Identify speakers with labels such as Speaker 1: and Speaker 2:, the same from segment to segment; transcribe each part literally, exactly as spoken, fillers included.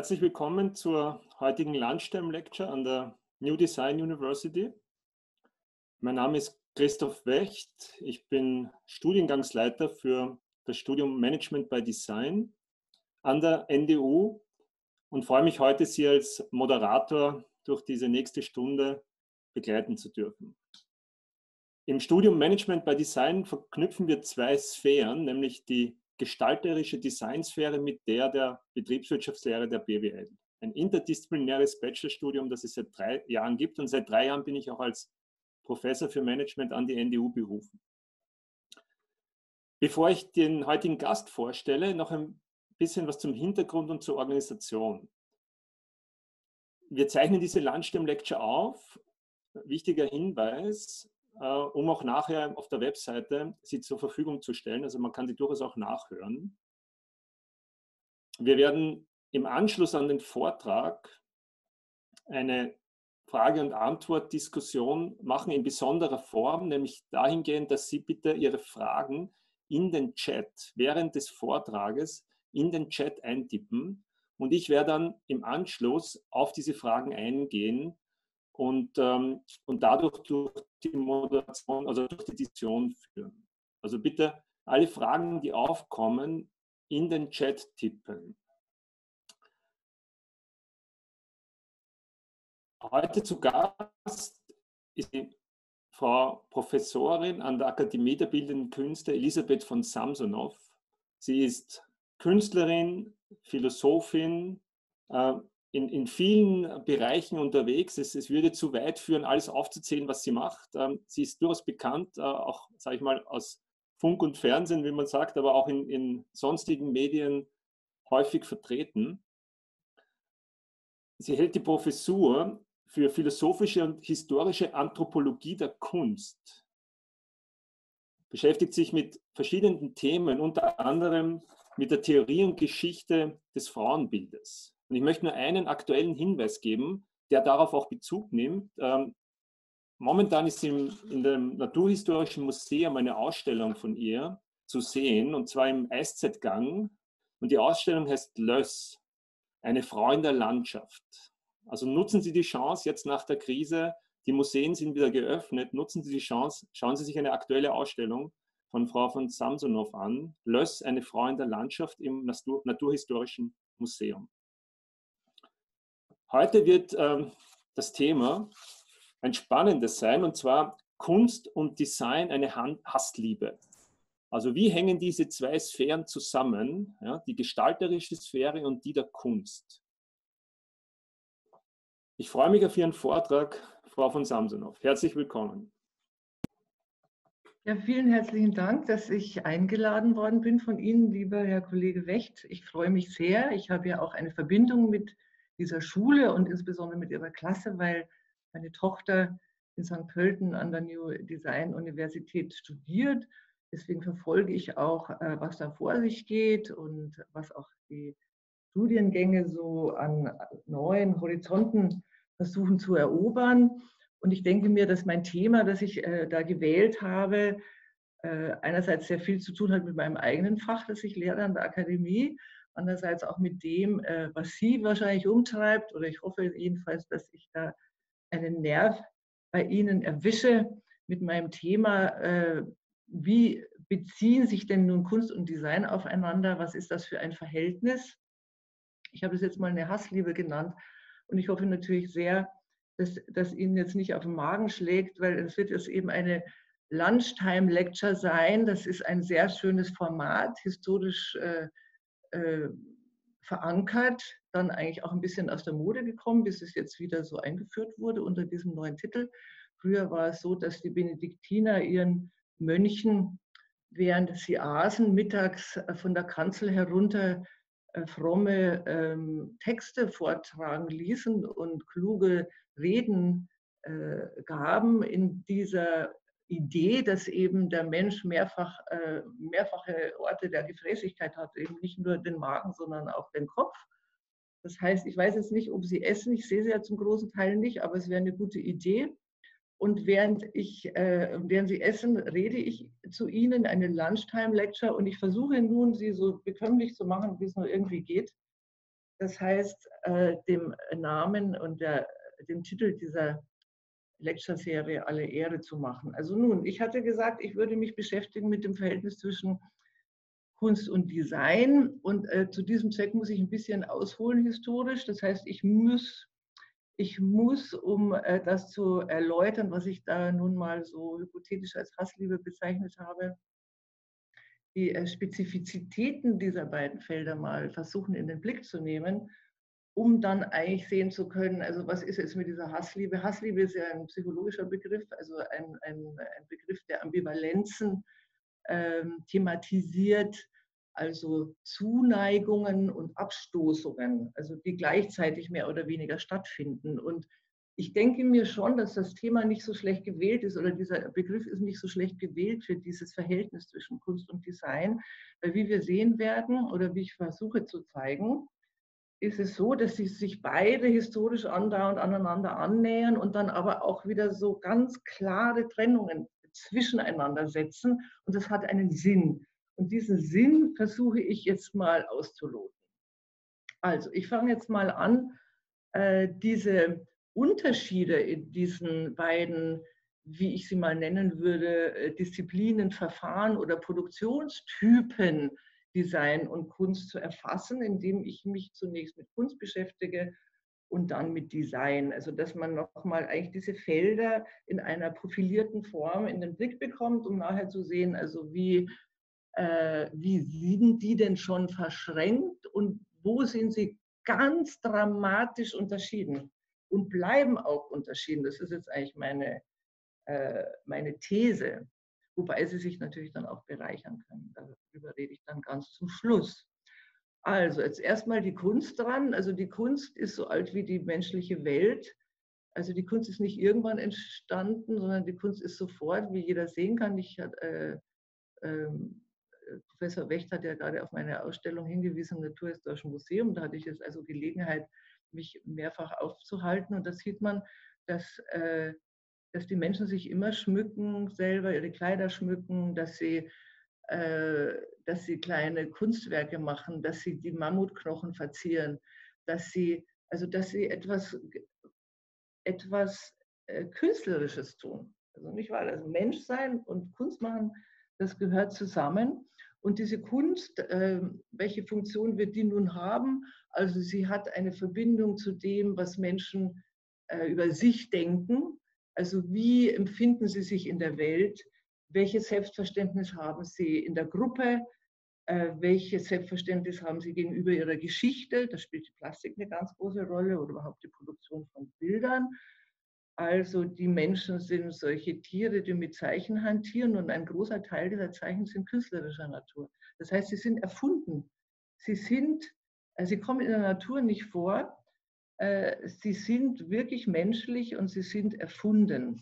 Speaker 1: Herzlich willkommen zur heutigen Lunchtime Lecture an der New Design University. Mein Name ist Christoph Wecht. Ich bin Studiengangsleiter für das Studium Management by Design an der N D U und freue mich heute, Sie als Moderator durch diese nächste Stunde begleiten zu dürfen. Im Studium Management by Design verknüpfen wir zwei Sphären, nämlich die gestalterische Designsphäre mit der der Betriebswirtschaftslehre der B W L. Ein interdisziplinäres Bachelorstudium, das es seit drei Jahren gibt, und seit drei Jahren bin ich auch als Professor für Management an die N D U berufen. Bevor ich den heutigen Gast vorstelle, noch ein bisschen was zum Hintergrund und zur Organisation. Wir zeichnen diese Lunchtime Lecture auf. Wichtiger Hinweis, um auch nachher auf der Webseite sie zur Verfügung zu stellen. Also man kann die durchaus auch nachhören. Wir werden im Anschluss an den Vortrag eine Frage- und Antwort-Diskussion machen in besonderer Form, nämlich dahingehend, dass Sie bitte Ihre Fragen in den Chat während des Vortrages in den Chat eintippen und ich werde dann im Anschluss auf diese Fragen eingehen und, ähm, und dadurch durch die Moderation, also durch die Diskussion führen. Also bitte alle Fragen, die aufkommen, in den Chat tippen. Heute zu Gast ist die Frau Professorin an der Akademie der Bildenden Künste Elisabeth von Samsonow. Sie ist Künstlerin, Philosophin, äh, In, in vielen Bereichen unterwegs. Es, es würde zu weit führen, alles aufzuzählen, was sie macht. Ähm, sie ist durchaus bekannt, äh, auch, sage ich mal, aus Funk und Fernsehen, wie man sagt, aber auch in, in sonstigen Medien häufig vertreten. Sie hält die Professur für philosophische und historische Anthropologie der Kunst, beschäftigt sich mit verschiedenen Themen, unter anderem mit der Theorie und Geschichte des Frauenbildes. Und ich möchte nur einen aktuellen Hinweis geben, der darauf auch Bezug nimmt. Ähm, momentan ist im, in dem Naturhistorischen Museum eine Ausstellung von ihr zu sehen, und zwar im Eiszeit-Gang. Und die Ausstellung heißt Löss, eine Frau in der Landschaft. Also nutzen Sie die Chance jetzt nach der Krise, die Museen sind wieder geöffnet, nutzen Sie die Chance, schauen Sie sich eine aktuelle Ausstellung von Frau von Samsonow an, Löss, eine Frau in der Landschaft im Natur, Naturhistorischen Museum. Heute wird ähm, das Thema ein spannendes sein, und zwar Kunst und Design, eine Hassliebe. Also wie hängen diese zwei Sphären zusammen, ja, die gestalterische Sphäre und die der Kunst? Ich freue mich auf Ihren Vortrag, Frau von Samsonow. Herzlich willkommen.
Speaker 2: Ja, vielen herzlichen Dank, dass ich eingeladen worden bin von Ihnen, lieber Herr Kollege Wecht. Ich freue mich sehr. Ich habe ja auch eine Verbindung mit dieser Schule und insbesondere mit Ihrer Klasse, weil meine Tochter in Sankt Pölten an der New Design Universität studiert. Deswegen verfolge ich auch, was da vor sich geht und was auch die Studiengänge so an neuen Horizonten versuchen zu erobern. Und ich denke mir, dass mein Thema, das ich äh, da gewählt habe, äh, einerseits sehr viel zu tun hat mit meinem eigenen Fach, das ich lehre an der Akademie, andererseits auch mit dem, äh, was Sie wahrscheinlich umtreibt, oder ich hoffe jedenfalls, dass ich da einen Nerv bei Ihnen erwische mit meinem Thema, äh, wie beziehen sich denn nun Kunst und Design aufeinander, was ist das für ein Verhältnis? Ich habe es jetzt mal eine Hassliebe genannt und ich hoffe natürlich sehr, dass das Ihnen jetzt nicht auf den Magen schlägt, weil es wird jetzt eben eine Lunchtime Lecture sein. Das ist ein sehr schönes Format, historisch äh, äh, verankert, dann eigentlich auch ein bisschen aus der Mode gekommen, bis es jetzt wieder so eingeführt wurde unter diesem neuen Titel. Früher war es so, dass die Benediktiner ihren Mönchen, während sie aßen, mittags von der Kanzel herunter fromme ähm, Texte vortragen ließen und kluge Reden äh, gaben in dieser Idee, dass eben der Mensch mehrfach, äh, mehrfache Orte der Gefräßigkeit hat, eben nicht nur den Magen, sondern auch den Kopf. Das heißt, ich weiß jetzt nicht, ob Sie essen, ich sehe Sie ja zum großen Teil nicht, aber es wäre eine gute Idee. Und während, ich, äh, während Sie essen, rede ich zu Ihnen eine Lunchtime Lecture und ich versuche nun, Sie so bekömmlich zu machen, wie es nur irgendwie geht. Das heißt, äh, dem Namen und der, dem Titel dieser Lecture-Serie alle Ehre zu machen. Also nun, ich hatte gesagt, ich würde mich beschäftigen mit dem Verhältnis zwischen Kunst und Design und äh, zu diesem Zweck muss ich ein bisschen ausholen historisch. Das heißt, ich muss, ich muss, um äh, das zu erläutern, was ich da nun mal so hypothetisch als Hassliebe bezeichnet habe, die äh, Spezifizitäten dieser beiden Felder mal versuchen in den Blick zu nehmen, um dann eigentlich sehen zu können, also was ist jetzt mit dieser Hassliebe? Hassliebe ist ja ein psychologischer Begriff, also ein, ein, ein Begriff, der Ambivalenzen ähm, thematisiert, also Zuneigungen und Abstoßungen, also die gleichzeitig mehr oder weniger stattfinden. Und ich denke mir schon, dass das Thema nicht so schlecht gewählt ist oder dieser Begriff ist nicht so schlecht gewählt für dieses Verhältnis zwischen Kunst und Design, weil wie wir sehen werden oder wie ich versuche zu zeigen, ist es so, dass sie sich beide historisch andauernd aneinander annähern und dann aber auch wieder so ganz klare Trennungen zwischeneinander setzen. Und das hat einen Sinn. Und diesen Sinn versuche ich jetzt mal auszuloten. Also, ich fange jetzt mal an, äh, diese Unterschiede in diesen beiden, wie ich sie mal nennen würde, äh, Disziplinen, Verfahren oder Produktionstypen Design und Kunst zu erfassen, indem ich mich zunächst mit Kunst beschäftige und dann mit Design. Also dass man nochmal eigentlich diese Felder in einer profilierten Form in den Blick bekommt, um nachher zu sehen, also wie, äh, wie sind die denn schon verschränkt und wo sind sie ganz dramatisch unterschieden und bleiben auch unterschieden. Das ist jetzt eigentlich meine, äh, meine These. Wobei sie sich natürlich dann auch bereichern können. Darüber rede ich dann ganz zum Schluss. Also jetzt erstmal die Kunst dran. Also die Kunst ist so alt wie die menschliche Welt. Also die Kunst ist nicht irgendwann entstanden, sondern die Kunst ist sofort, wie jeder sehen kann. Ich, äh, äh, Professor Wecht hat ja gerade auf meine Ausstellung hingewiesen im Naturhistorischen Museum. Da hatte ich jetzt also Gelegenheit, mich mehrfach aufzuhalten. Und da sieht man, dass äh, dass die Menschen sich immer schmücken, selber ihre Kleider schmücken, dass sie, äh, dass sie kleine Kunstwerke machen, dass sie die Mammutknochen verzieren, dass sie, also dass sie etwas, etwas äh, Künstlerisches tun. Also nicht wahr? Also Menschsein und Kunst machen, das gehört zusammen. Und diese Kunst, äh, welche Funktion wird die nun haben? Also sie hat eine Verbindung zu dem, was Menschen äh, über sich denken. Also wie empfinden sie sich in der Welt? Welches Selbstverständnis haben sie in der Gruppe? Äh, welches Selbstverständnis haben sie gegenüber ihrer Geschichte? Da spielt die Plastik eine ganz große Rolle oder überhaupt die Produktion von Bildern. Also die Menschen sind solche Tiere, die mit Zeichen hantieren und ein großer Teil dieser Zeichen sind künstlerischer Natur. Das heißt, sie sind erfunden. Sie sind, sie kommen in der Natur nicht vor. Sie sind wirklich menschlich und sie sind erfunden.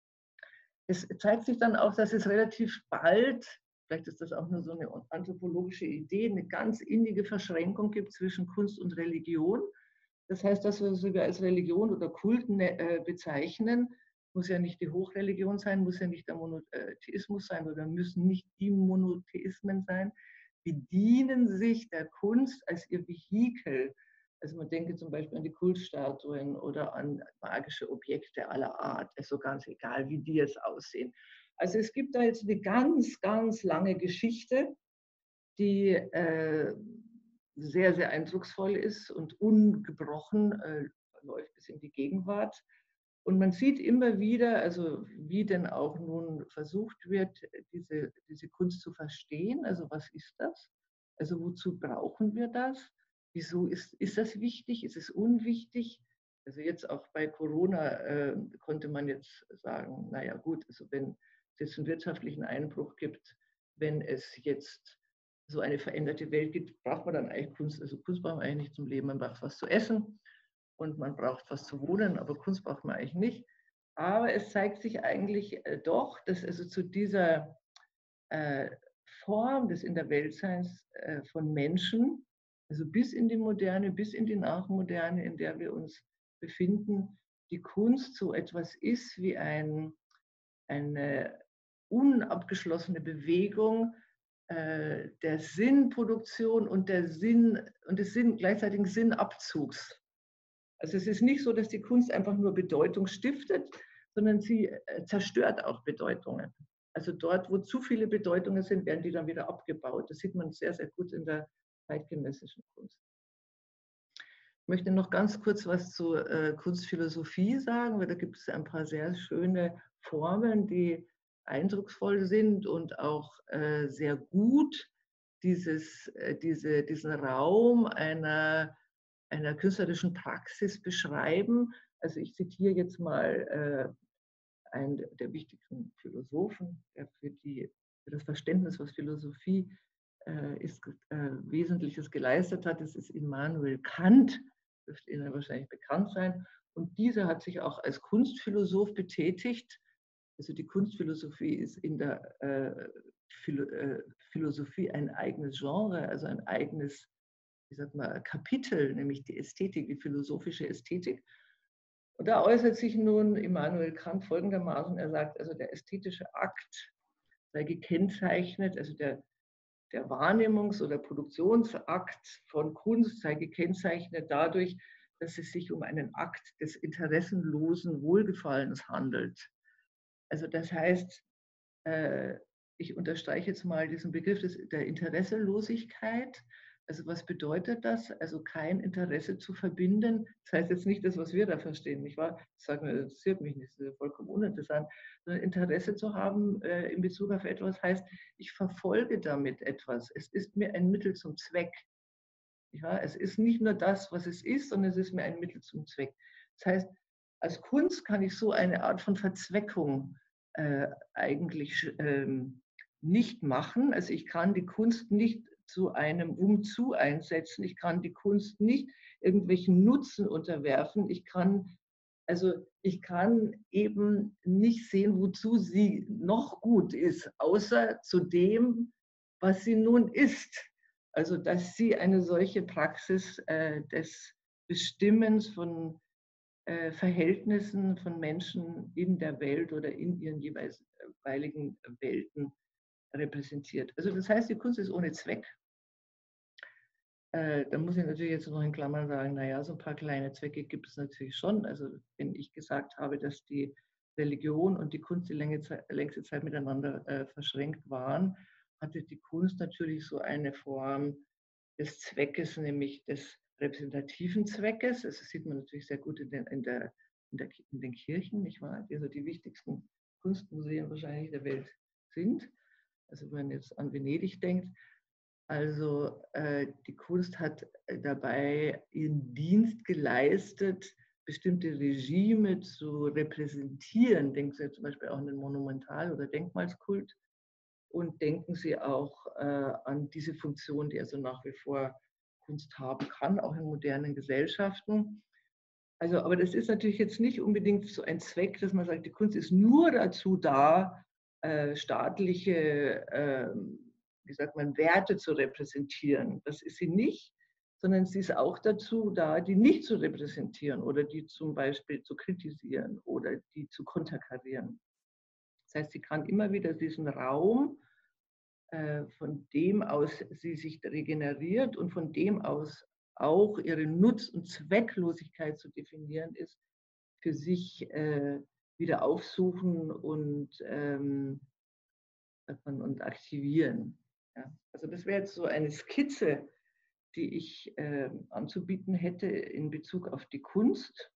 Speaker 2: Es zeigt sich dann auch, dass es relativ bald, vielleicht ist das auch nur so eine anthropologische Idee, eine ganz innige Verschränkung gibt zwischen Kunst und Religion. Das heißt, dass wir wir als Religion oder Kult bezeichnen, muss ja nicht die Hochreligion sein, muss ja nicht der Monotheismus sein oder müssen nicht die Monotheismen sein, bedienen sich der Kunst als ihr Vehikel. Also man denke zum Beispiel an die Kultstatuen oder an magische Objekte aller Art, also ganz egal, wie die jetzt aussehen. Also es gibt da jetzt eine ganz, ganz lange Geschichte, die äh, sehr, sehr eindrucksvoll ist und ungebrochen äh, läuft bis in die Gegenwart. Und man sieht immer wieder, also wie denn auch nun versucht wird, diese, diese Kunst zu verstehen. Also was ist das? Also wozu brauchen wir das? Wieso ist, ist das wichtig? Ist es unwichtig? Also jetzt auch bei Corona äh, konnte man jetzt sagen, naja gut, also wenn es jetzt einen wirtschaftlichen Einbruch gibt, wenn es jetzt so eine veränderte Welt gibt, braucht man dann eigentlich Kunst. Also Kunst braucht man eigentlich nicht zum Leben, man braucht was zu essen und man braucht was zu wohnen, aber Kunst braucht man eigentlich nicht. Aber es zeigt sich eigentlich äh, doch, dass also zu dieser äh, Form des In der Weltseins äh, von Menschen, also bis in die Moderne, bis in die Nachmoderne, in der wir uns befinden, die Kunst so etwas ist wie ein, eine unabgeschlossene Bewegung, äh, der Sinnproduktion und, der Sinn, und des Sinn, gleichzeitigen Sinnabzugs. Also es ist nicht so, dass die Kunst einfach nur Bedeutung stiftet, sondern sie äh, zerstört auch Bedeutungen. Also dort, wo zu viele Bedeutungen sind, werden die dann wieder abgebaut. Das sieht man sehr, sehr gut in der zeitgenössischen Kunst. Ich möchte noch ganz kurz was zur äh, Kunstphilosophie sagen, weil da gibt es ein paar sehr schöne Formeln, die eindrucksvoll sind und auch äh, sehr gut dieses, äh, diese, diesen Raum einer, einer künstlerischen Praxis beschreiben. Also ich zitiere jetzt mal äh, einen der wichtigsten Philosophen, der für, die, für das Verständnis, was Philosophie äh, ist, äh, Wesentliches geleistet hat. Das ist Immanuel Kant, dürfte Ihnen wahrscheinlich bekannt sein. Und dieser hat sich auch als Kunstphilosoph betätigt. Also die Kunstphilosophie ist in der äh, Philo äh, Philosophie ein eigenes Genre, also ein eigenes, wie sagt man, Kapitel, nämlich die Ästhetik, die philosophische Ästhetik. Und da äußert sich nun Immanuel Kant folgendermaßen, er sagt, also der ästhetische Akt sei gekennzeichnet, also der, der Wahrnehmungs- oder Produktionsakt von Kunst sei gekennzeichnet dadurch, dass es sich um einen Akt des interessenlosen Wohlgefallens handelt. Also das heißt, äh, ich unterstreiche jetzt mal diesen Begriff des, der Interesselosigkeit. Also was bedeutet das? Also kein Interesse zu verbinden. Das heißt jetzt nicht das, was wir da verstehen, nicht wahr? Ich sage, das interessiert mich nicht, das ist vollkommen uninteressant. Sondern Interesse zu haben äh, in Bezug auf etwas heißt, ich verfolge damit etwas. Es ist mir ein Mittel zum Zweck. Ja, es ist nicht nur das, was es ist, sondern es ist mir ein Mittel zum Zweck. Das heißt, als Kunst kann ich so eine Art von Verzweckung äh, eigentlich ähm, nicht machen. Also ich kann die Kunst nicht zu einem Umzu einsetzen. Ich kann die Kunst nicht irgendwelchen Nutzen unterwerfen. Ich kann, also ich kann eben nicht sehen, wozu sie noch gut ist, außer zu dem, was sie nun ist. Also dass sie eine solche Praxis äh, des Bestimmens von äh, Verhältnissen von Menschen in der Welt oder in ihren jeweiligen Welten repräsentiert. Also das heißt, die Kunst ist ohne Zweck. Äh, da muss ich natürlich jetzt noch in Klammern sagen, naja, so ein paar kleine Zwecke gibt es natürlich schon. Also wenn ich gesagt habe, dass die Religion und die Kunst die längste, längste Zeit miteinander äh, verschränkt waren, hatte die Kunst natürlich so eine Form des Zweckes, nämlich des repräsentativen Zweckes. Das sieht man natürlich sehr gut in den, in der, in der, in den Kirchen, nicht wahr? Die also die wichtigsten Kunstmuseen wahrscheinlich der Welt sind. Also wenn man jetzt an Venedig denkt. Also äh, die Kunst hat dabei ihren Dienst geleistet, bestimmte Regime zu repräsentieren. Denken Sie zum Beispiel auch an den Monumental- oder Denkmalskult und denken Sie auch äh, an diese Funktion, die also nach wie vor Kunst haben kann, auch in modernen Gesellschaften. Also, aber das ist natürlich jetzt nicht unbedingt so ein Zweck, dass man sagt, die Kunst ist nur dazu da, äh, staatliche äh, wie sagt man, Werte zu repräsentieren. Das ist sie nicht, sondern sie ist auch dazu da, die nicht zu repräsentieren oder die zum Beispiel zu kritisieren oder die zu konterkarieren. Das heißt, sie kann immer wieder diesen Raum, äh, von dem aus sie sich regeneriert und von dem aus auch ihre Nutz- und Zwecklosigkeit zu definieren ist, für sich äh, wieder aufsuchen und, ähm, und aktivieren. Ja, also das wäre jetzt so eine Skizze, die ich äh, anzubieten hätte in Bezug auf die Kunst.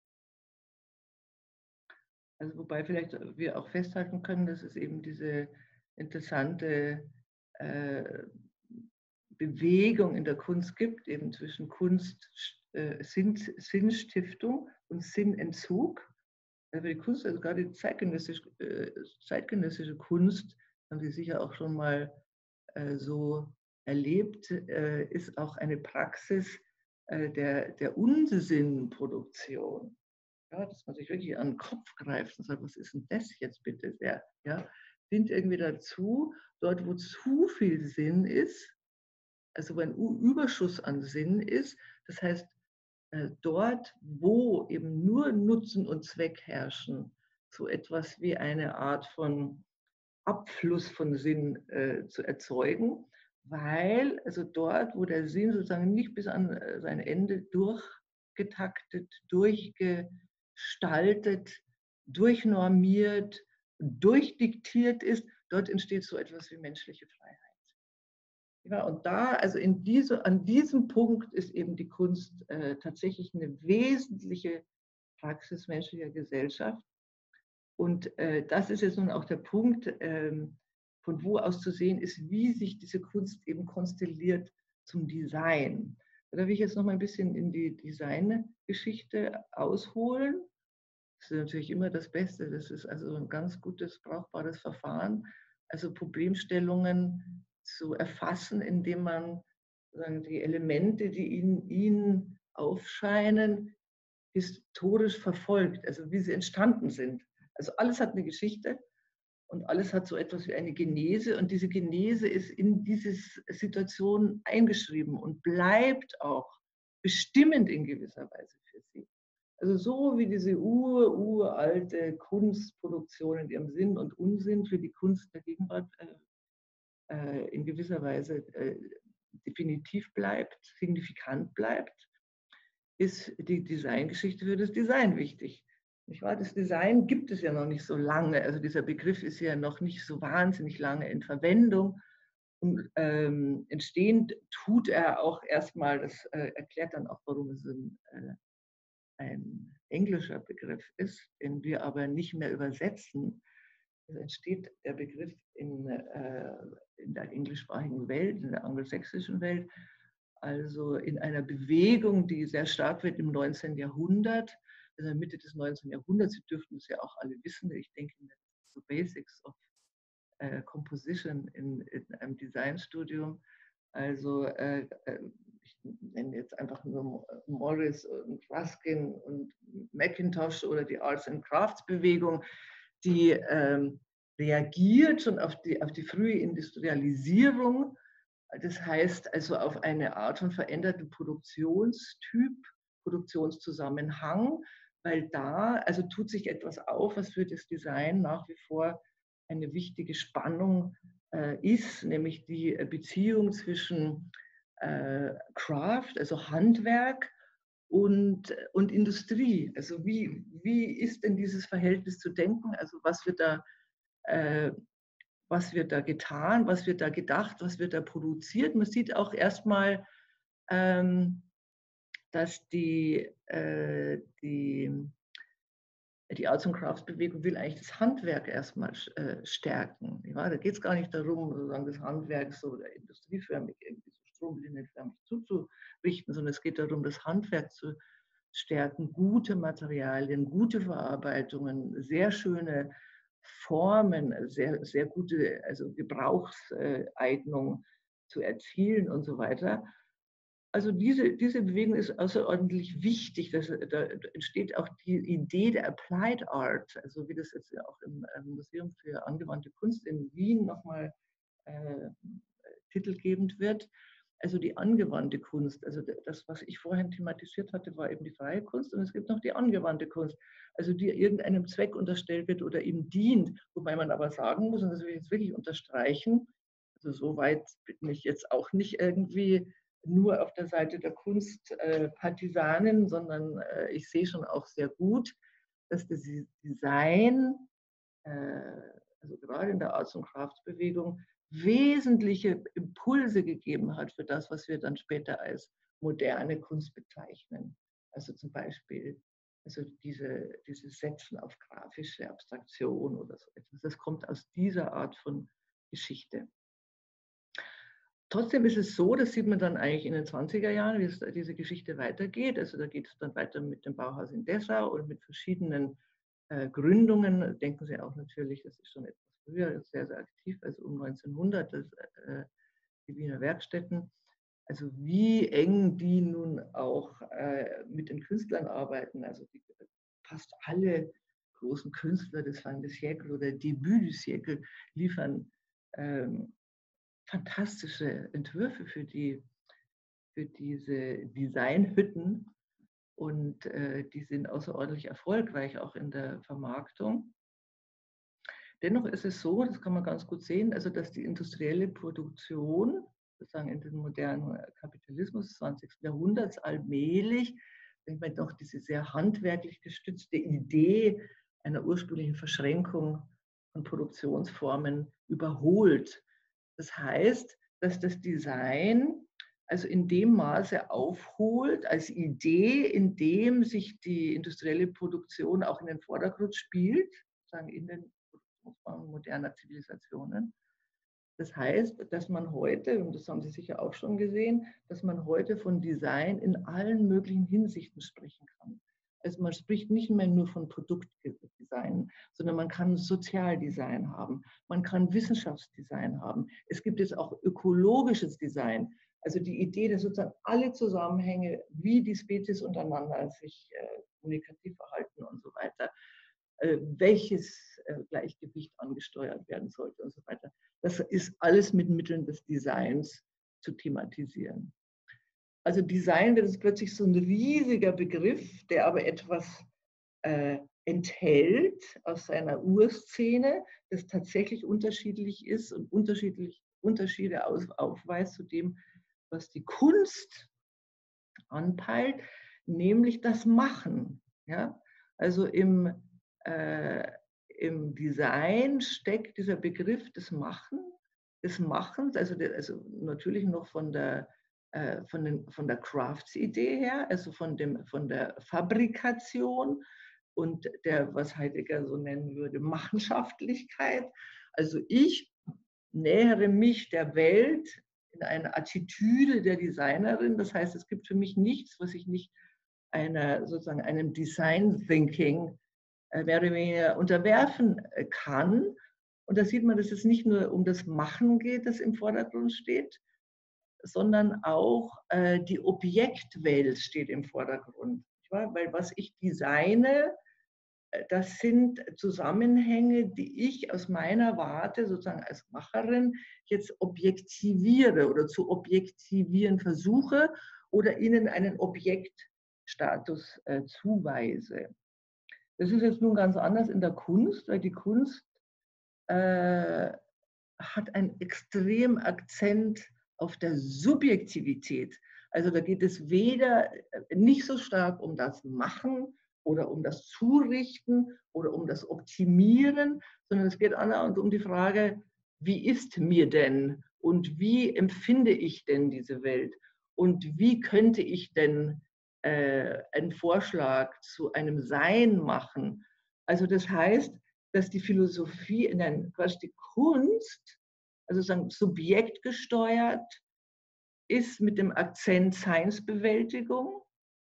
Speaker 2: Also wobei vielleicht wir auch festhalten können, dass es eben diese interessante äh, Bewegung in der Kunst gibt, eben zwischen Kunst, äh, Sinn, Sinnstiftung und Sinnentzug. Also die Kunst, also gerade die zeitgenössische, äh, zeitgenössische Kunst, haben Sie sicher auch schon mal so erlebt, ist auch eine Praxis der, der Unsinnproduktion. Ja, dass man sich wirklich an den Kopf greift und sagt, was ist denn das jetzt bitte? Der, ja, dient irgendwie dazu, dort wo zu viel Sinn ist, also wo ein Überschuss an Sinn ist, das heißt, dort, wo eben nur Nutzen und Zweck herrschen, so etwas wie eine Art von Abfluss von Sinn äh, zu erzeugen. weil also dort, wo der Sinn sozusagen nicht bis an äh, sein Ende durchgetaktet, durchgestaltet, durchnormiert, durchdiktiert ist, dort entsteht so etwas wie menschliche Freiheit. Ja, und da, also in diese, an diesem Punkt ist eben die Kunst äh, tatsächlich eine wesentliche Praxis menschlicher Gesellschaft. Und äh, das ist jetzt nun auch der Punkt, ähm, von wo aus zu sehen ist, wie sich diese Kunst eben konstelliert zum Design. Da will ich jetzt noch mal ein bisschen in die Designgeschichte ausholen. Das ist natürlich immer das Beste. Das ist also ein ganz gutes, brauchbares Verfahren. Also Problemstellungen zu erfassen, indem man sagen, die Elemente, die in ihnen aufscheinen, historisch verfolgt, also wie sie entstanden sind. Also alles hat eine Geschichte und alles hat so etwas wie eine Genese und diese Genese ist in diese Situation eingeschrieben und bleibt auch bestimmend in gewisser Weise für sie. Also so wie diese ur, uralte Kunstproduktion in ihrem Sinn und Unsinn für die Kunst der Gegenwart äh, äh, in gewisser Weise äh, definitiv bleibt, signifikant bleibt, ist die Designgeschichte für das Design wichtig. Nicht wahr? Das Design gibt es ja noch nicht so lange. Also dieser Begriff ist ja noch nicht so wahnsinnig lange in Verwendung. Und ähm, entstehend tut er auch erstmal, das äh, erklärt dann auch, warum es ein, äh, ein englischer Begriff ist, den wir aber nicht mehr übersetzen. Es entsteht der Begriff in, äh, in der englischsprachigen Welt, in der angelsächsischen Welt, also in einer Bewegung, die sehr stark wird im neunzehnten Jahrhundert, also in der Mitte des neunzehnten Jahrhunderts. Sie dürften es ja auch alle wissen. Ich denke, in the Basics of äh, Composition in, in einem Designstudium. Also äh, ich nenne jetzt einfach nur Morris und Ruskin und Macintosh oder die Arts and Crafts Bewegung, die ähm, reagiert schon auf die, auf die frühe Industrialisierung. Das heißt also auf eine Art von veränderten Produktionstyp, Produktionszusammenhang, weil da also tut sich etwas auf, was für das Design nach wie vor eine wichtige Spannung äh, ist, nämlich die Beziehung zwischen äh, Craft, also Handwerk und, und Industrie. Also wie, wie ist denn dieses Verhältnis zu denken? Also was wird da äh, was wird da getan, was wird da gedacht, was wird da produziert. Man sieht auch erstmal, ähm, dass die, äh, die, die Arts and Crafts Bewegung will eigentlich das Handwerk erstmal äh, stärken. Ja, da geht es gar nicht darum, sozusagen das Handwerk so industrieförmig, irgendwie so stromlinienförmig zuzurichten, sondern es geht darum, das Handwerk zu stärken, gute Materialien, gute Verarbeitungen, sehr schöne Formen, sehr, sehr gute also Gebrauchseignung zu erzielen und so weiter. Also diese, diese Bewegung ist außerordentlich wichtig. Das, da entsteht auch die Idee der Applied Art, also wie das jetzt auch im Museum für angewandte Kunst in Wien nochmal äh, titelgebend wird. Also die angewandte Kunst, also das, was ich vorhin thematisiert hatte, war eben die freie Kunst und es gibt noch die angewandte Kunst, also die irgendeinem Zweck unterstellt wird oder ihm dient, wobei man aber sagen muss, und das will ich jetzt wirklich unterstreichen, also so weit bin ich jetzt auch nicht irgendwie nur auf der Seite der Kunstpartisanen, äh, sondern äh, ich sehe schon auch sehr gut, dass das Design, äh, also gerade in der Arts- und Crafts-Bewegung, wesentliche Impulse gegeben hat für das, was wir dann später als moderne Kunst bezeichnen. Also zum Beispiel also diese, dieses Setzen auf grafische Abstraktion oder so etwas. Das kommt aus dieser Art von Geschichte. Trotzdem ist es so, das sieht man dann eigentlich in den zwanziger Jahren, wie es diese Geschichte weitergeht. Also da geht es dann weiter mit dem Bauhaus in Dessau und mit verschiedenen äh, Gründungen. Denken Sie auch natürlich, das ist schon etwas früher, sehr, sehr aktiv, also um neunzehnhundert, das, äh, die Wiener Werkstätten. Also wie eng die nun auch äh, mit den Künstlern arbeiten. Also die, fast alle großen Künstler des Fin de siècle oder Début du siècle liefern ähm, fantastische Entwürfe für, die, für diese Designhütten und äh, die sind außerordentlich erfolgreich auch in der Vermarktung. Dennoch ist es so, das kann man ganz gut sehen, also dass die industrielle Produktion sozusagen in den modernen Kapitalismus des zwanzigsten Jahrhunderts allmählich, denkt man doch diese sehr handwerklich gestützte Idee einer ursprünglichen Verschränkung von Produktionsformen überholt. Das heißt, dass das Design also in dem Maße aufholt als Idee, in dem sich die industrielle Produktion auch in den Vordergrund spielt, sozusagen in den Produktionsformen moderner Zivilisationen. Das heißt, dass man heute, und das haben Sie sicher auch schon gesehen, dass man heute von Design in allen möglichen Hinsichten sprechen kann. Also man spricht nicht mehr nur von Produktdesign, sondern man kann Sozialdesign haben, man kann Wissenschaftsdesign haben. Es gibt jetzt auch ökologisches Design. Also die Idee, dass sozusagen alle Zusammenhänge, wie die Spezies untereinander sich äh, kommunikativ verhalten und so weiter, äh, welches äh, Gleichgewicht angesteuert werden sollte und so weiter. Das ist alles mit Mitteln des Designs zu thematisieren. Also Design wird jetzt plötzlich so ein riesiger Begriff, der aber etwas äh, enthält aus seiner Urszene, das tatsächlich unterschiedlich ist und unterschiedlich, Unterschiede aus, aufweist zu dem, was die Kunst anpeilt, nämlich das Machen. Ja? Also im, äh, im Design steckt dieser Begriff des Machen, des Machens, also, der, also natürlich noch von der, äh, von, den, von der Crafts-Idee her, also von, dem, von der Fabrikation und der, was Heidegger so nennen würde, Machenschaftlichkeit. Also ich nähere mich der Welt in eine Attitüde der Designerin. Das heißt, es gibt für mich nichts, was ich nicht einer, sozusagen einem Design Thinking mehr oder weniger unterwerfen kann. Und da sieht man, dass es nicht nur um das Machen geht, das im Vordergrund steht, sondern auch äh, die Objektwelt steht im Vordergrund. Weil was ich designe, das sind Zusammenhänge, die ich aus meiner Warte sozusagen als Macherin jetzt objektiviere oder zu objektivieren versuche oder ihnen einen Objektstatus äh, zuweise. Das ist jetzt nun ganz anders in der Kunst, weil die Kunst äh, hat einen extremen Akzent auf der Subjektivität. Also da geht es weder nicht so stark um das Machen oder um das Zurichten oder um das Optimieren, sondern es geht andauernd um die Frage, wie ist mir denn und wie empfinde ich denn diese Welt und wie könnte ich denn äh, einen Vorschlag zu einem Sein machen. Also das heißt, dass die Philosophie, nein, Quatsch, die Kunst, also sagen subjektgesteuert ist mit dem Akzent Seinsbewältigung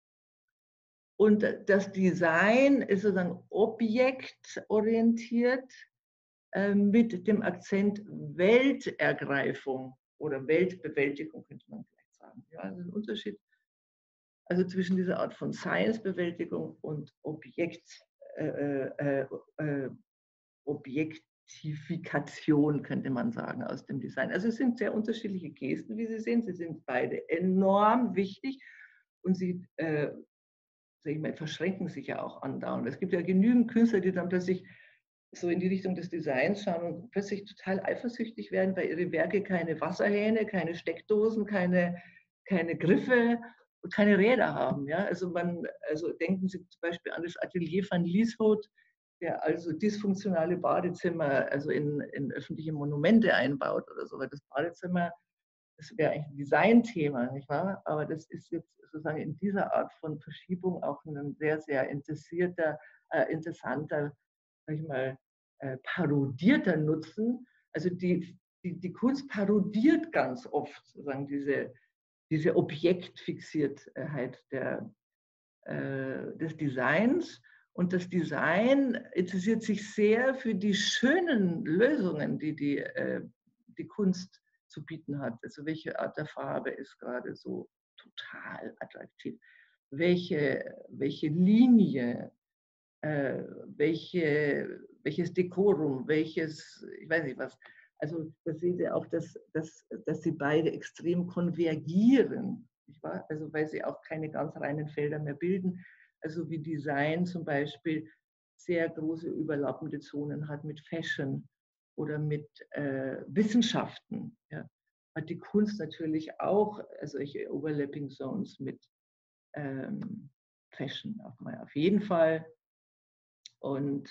Speaker 2: und das Design ist sozusagen objektorientiert äh, mit dem Akzent Weltergreifung oder Weltbewältigung, könnte man vielleicht sagen. Ja, also ein Unterschied also zwischen dieser Art von Seinsbewältigung und Objekt, äh, äh, äh, Objektifikation, könnte man sagen, aus dem Design. Also es sind sehr unterschiedliche Gesten, wie Sie sehen. Sie sind beide enorm wichtig und sie äh, sag ich mal, verschränken sich ja auch andauernd. Es gibt ja genügend Künstler, die dann plötzlich so in die Richtung des Designs schauen und plötzlich total eifersüchtig werden, weil ihre Werke keine Wasserhähne, keine Steckdosen, keine, keine Griffe und keine Räder haben. Ja? Also, man, also denken Sie zum Beispiel an das Atelier van Lieshout, der also dysfunktionale Badezimmer also in, in öffentliche Monumente einbaut oder so. Weil das Badezimmer, das wäre eigentlich ein Designthema, nicht wahr? Aber das ist jetzt sozusagen in dieser Art von Verschiebung auch ein sehr, sehr interessierter, äh, interessanter, sag ich mal, äh, parodierter Nutzen. Also die, die, die Kunst parodiert ganz oft sozusagen diese, diese Objektfixiertheit der, äh, des Designs. Und das Design interessiert sich sehr für die schönen Lösungen, die die, äh, die Kunst zu bieten hat. Also welche Art der Farbe ist gerade so total attraktiv? Welche, welche Linie, äh, welche, welches Dekorum, welches, ich weiß nicht was. Also das sehen Sie auch, dass, dass, dass sie beide extrem konvergieren, nicht wahr? Also weil sie auch keine ganz reinen Felder mehr bilden. Also wie Design zum Beispiel sehr große überlappende Zonen hat mit Fashion oder mit äh, Wissenschaften. Ja. hat die Kunst natürlich auch solche Overlapping Zones mit ähm, Fashion auf, mal, auf jeden Fall. Und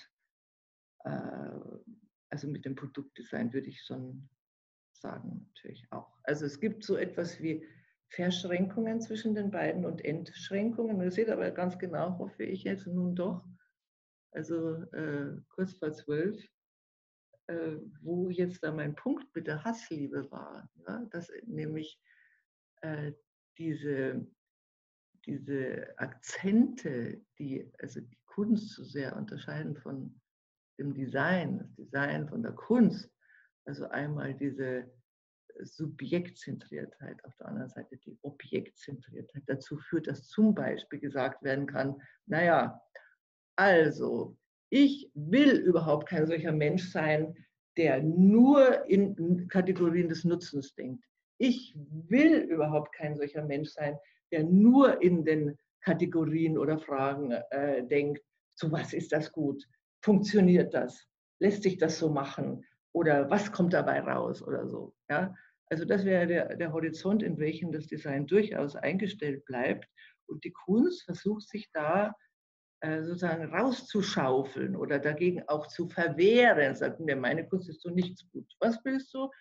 Speaker 2: äh, also mit dem Produktdesign würde ich schon sagen, natürlich auch. Also es gibt so etwas wie Verschränkungen zwischen den beiden und Entschränkungen. Ihr seht aber ganz genau, hoffe ich jetzt nun doch, also äh, kurz vor zwölf, äh, wo jetzt da mein Punkt mit der Hassliebe war. Ja? Dass nämlich äh, diese, diese Akzente, die also die Kunst so sehr unterscheiden von dem Design, das Design von der Kunst, also einmal diese Subjektzentriertheit, auf der anderen Seite die Objektzentriertheit dazu führt, dass zum Beispiel gesagt werden kann, naja, also ich will überhaupt kein solcher Mensch sein, der nur in Kategorien des Nutzens denkt. Ich will überhaupt kein solcher Mensch sein, der nur in den Kategorien oder Fragen äh, denkt, zu was ist das gut? Funktioniert das? Lässt sich das so machen? Oder was kommt dabei raus oder so? Ja? Also das wäre der, der Horizont, in welchem das Design durchaus eingestellt bleibt. Und die Kunst versucht sich da äh, sozusagen rauszuschaufeln oder dagegen auch zu verwehren. Sagt mir, meine Kunst ist so nichts gut. Was willst du?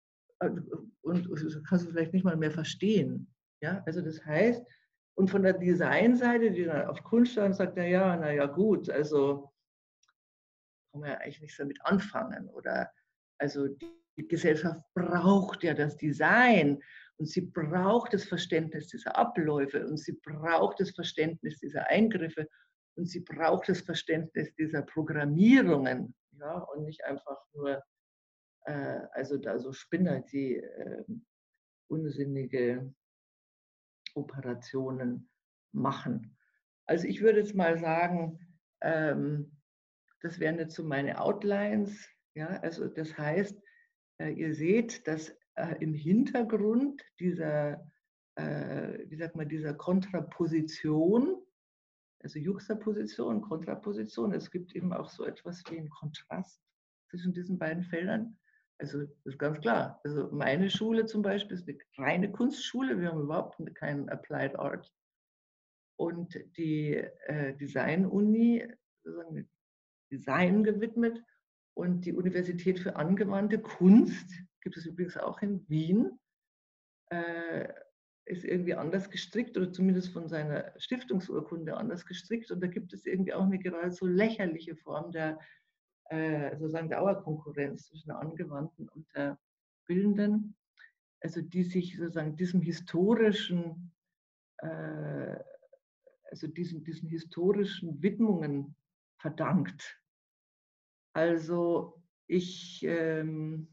Speaker 2: Und das kannst du vielleicht nicht mal mehr verstehen. Ja, also das heißt, und von der Designseite, die dann auf Kunst dann sagt, na ja, na ja, gut, also kann man ja eigentlich nichts damit anfangen. Oder also die Gesellschaft braucht ja das Design und sie braucht das Verständnis dieser Abläufe und sie braucht das Verständnis dieser Eingriffe und sie braucht das Verständnis dieser Programmierungen. Ja, und nicht einfach nur, äh, also da so Spinner, die äh, unsinnige Operationen machen. Also ich würde jetzt mal sagen, ähm, das wären jetzt so meine Outlines. Ja, also das heißt, äh, ihr seht, dass äh, im Hintergrund dieser, äh, wie sagt man, dieser Kontraposition, also Juxtaposition, Kontraposition, es gibt eben auch so etwas wie einen Kontrast zwischen diesen beiden Feldern. Also das ist ganz klar. Also meine Schule zum Beispiel ist eine reine Kunstschule. Wir haben überhaupt keinen Applied Art. Und die äh, Design-Uni, sozusagen Design gewidmet. Und die Universität für angewandte Kunst, gibt es übrigens auch in Wien, äh, ist irgendwie anders gestrickt oder zumindest von seiner Stiftungsurkunde anders gestrickt. Und da gibt es irgendwie auch eine geradezu lächerliche Form der äh, sozusagen Dauerkonkurrenz zwischen der Angewandten und der Bildenden, also die sich sozusagen diesem historischen, äh, also diesen, diesen historischen Widmungen verdankt. Also ich ähm,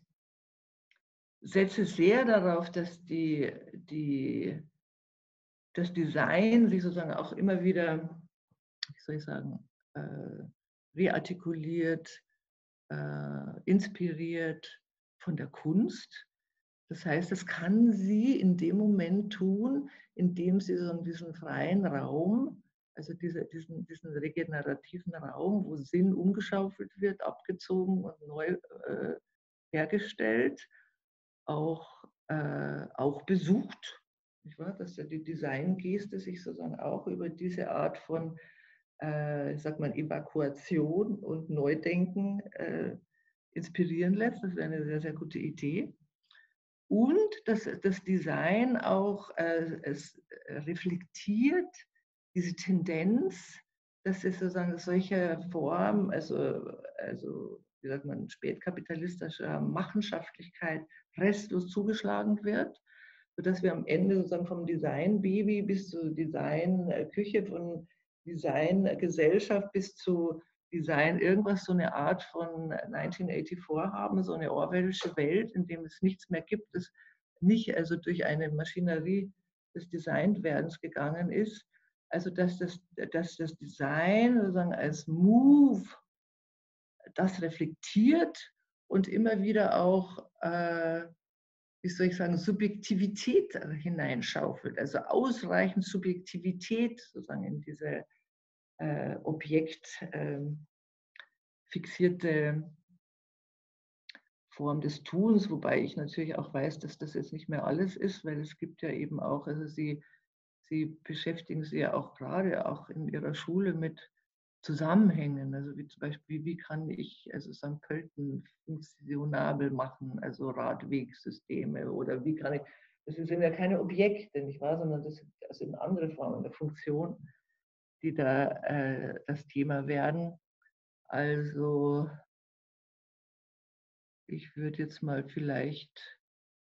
Speaker 2: setze sehr darauf, dass die, die, das Design sich sozusagen auch immer wieder, wie soll ich sagen, äh, reartikuliert, äh, inspiriert von der Kunst. Das heißt, das kann sie in dem Moment tun, indem sie so diesen freien Raum, also diese, diesen, diesen regenerativen Raum, wo Sinn umgeschaufelt wird, abgezogen und neu äh, hergestellt, auch, äh, auch besucht. Nicht wahr? Dass ja die Designgeste sich sozusagen auch über diese Art von, äh, sagt man, Evakuation und Neudenken äh, inspirieren lässt. Das wäre eine sehr, sehr gute Idee. Und dass das Design auch äh, es reflektiert diese Tendenz, dass es sozusagen solche Form, also, also wie sagt man, spätkapitalistischer Machenschaftlichkeit restlos zugeschlagen wird, sodass wir am Ende sozusagen vom Design-Baby bis zur Design-Küche, von Design-Gesellschaft bis zu Design irgendwas, so eine Art von neunzehnhundertvierundachtzig haben, so eine orwellische Welt, in dem es nichts mehr gibt, das nicht also durch eine Maschinerie des Designwerdens gegangen ist. Also dass das, dass das Design sozusagen als Move das reflektiert und immer wieder auch, äh, wie soll ich sagen, Subjektivität hineinschaufelt, also ausreichend Subjektivität sozusagen in diese äh, Objekt äh, fixierte Form des Tuns, wobei ich natürlich auch weiß, dass das jetzt nicht mehr alles ist, weil es gibt ja eben auch, also Sie, Sie beschäftigen sich ja auch gerade auch in Ihrer Schule mit Zusammenhängen, also wie zum Beispiel, wie kann ich also Sankt Pölten funktionabel machen, also Radwegsysteme oder wie kann ich, das sind ja keine Objekte, nicht wahr, sondern das sind, das sind andere Formen der Funktion, die da äh, das Thema werden. Also ich würde jetzt mal vielleicht,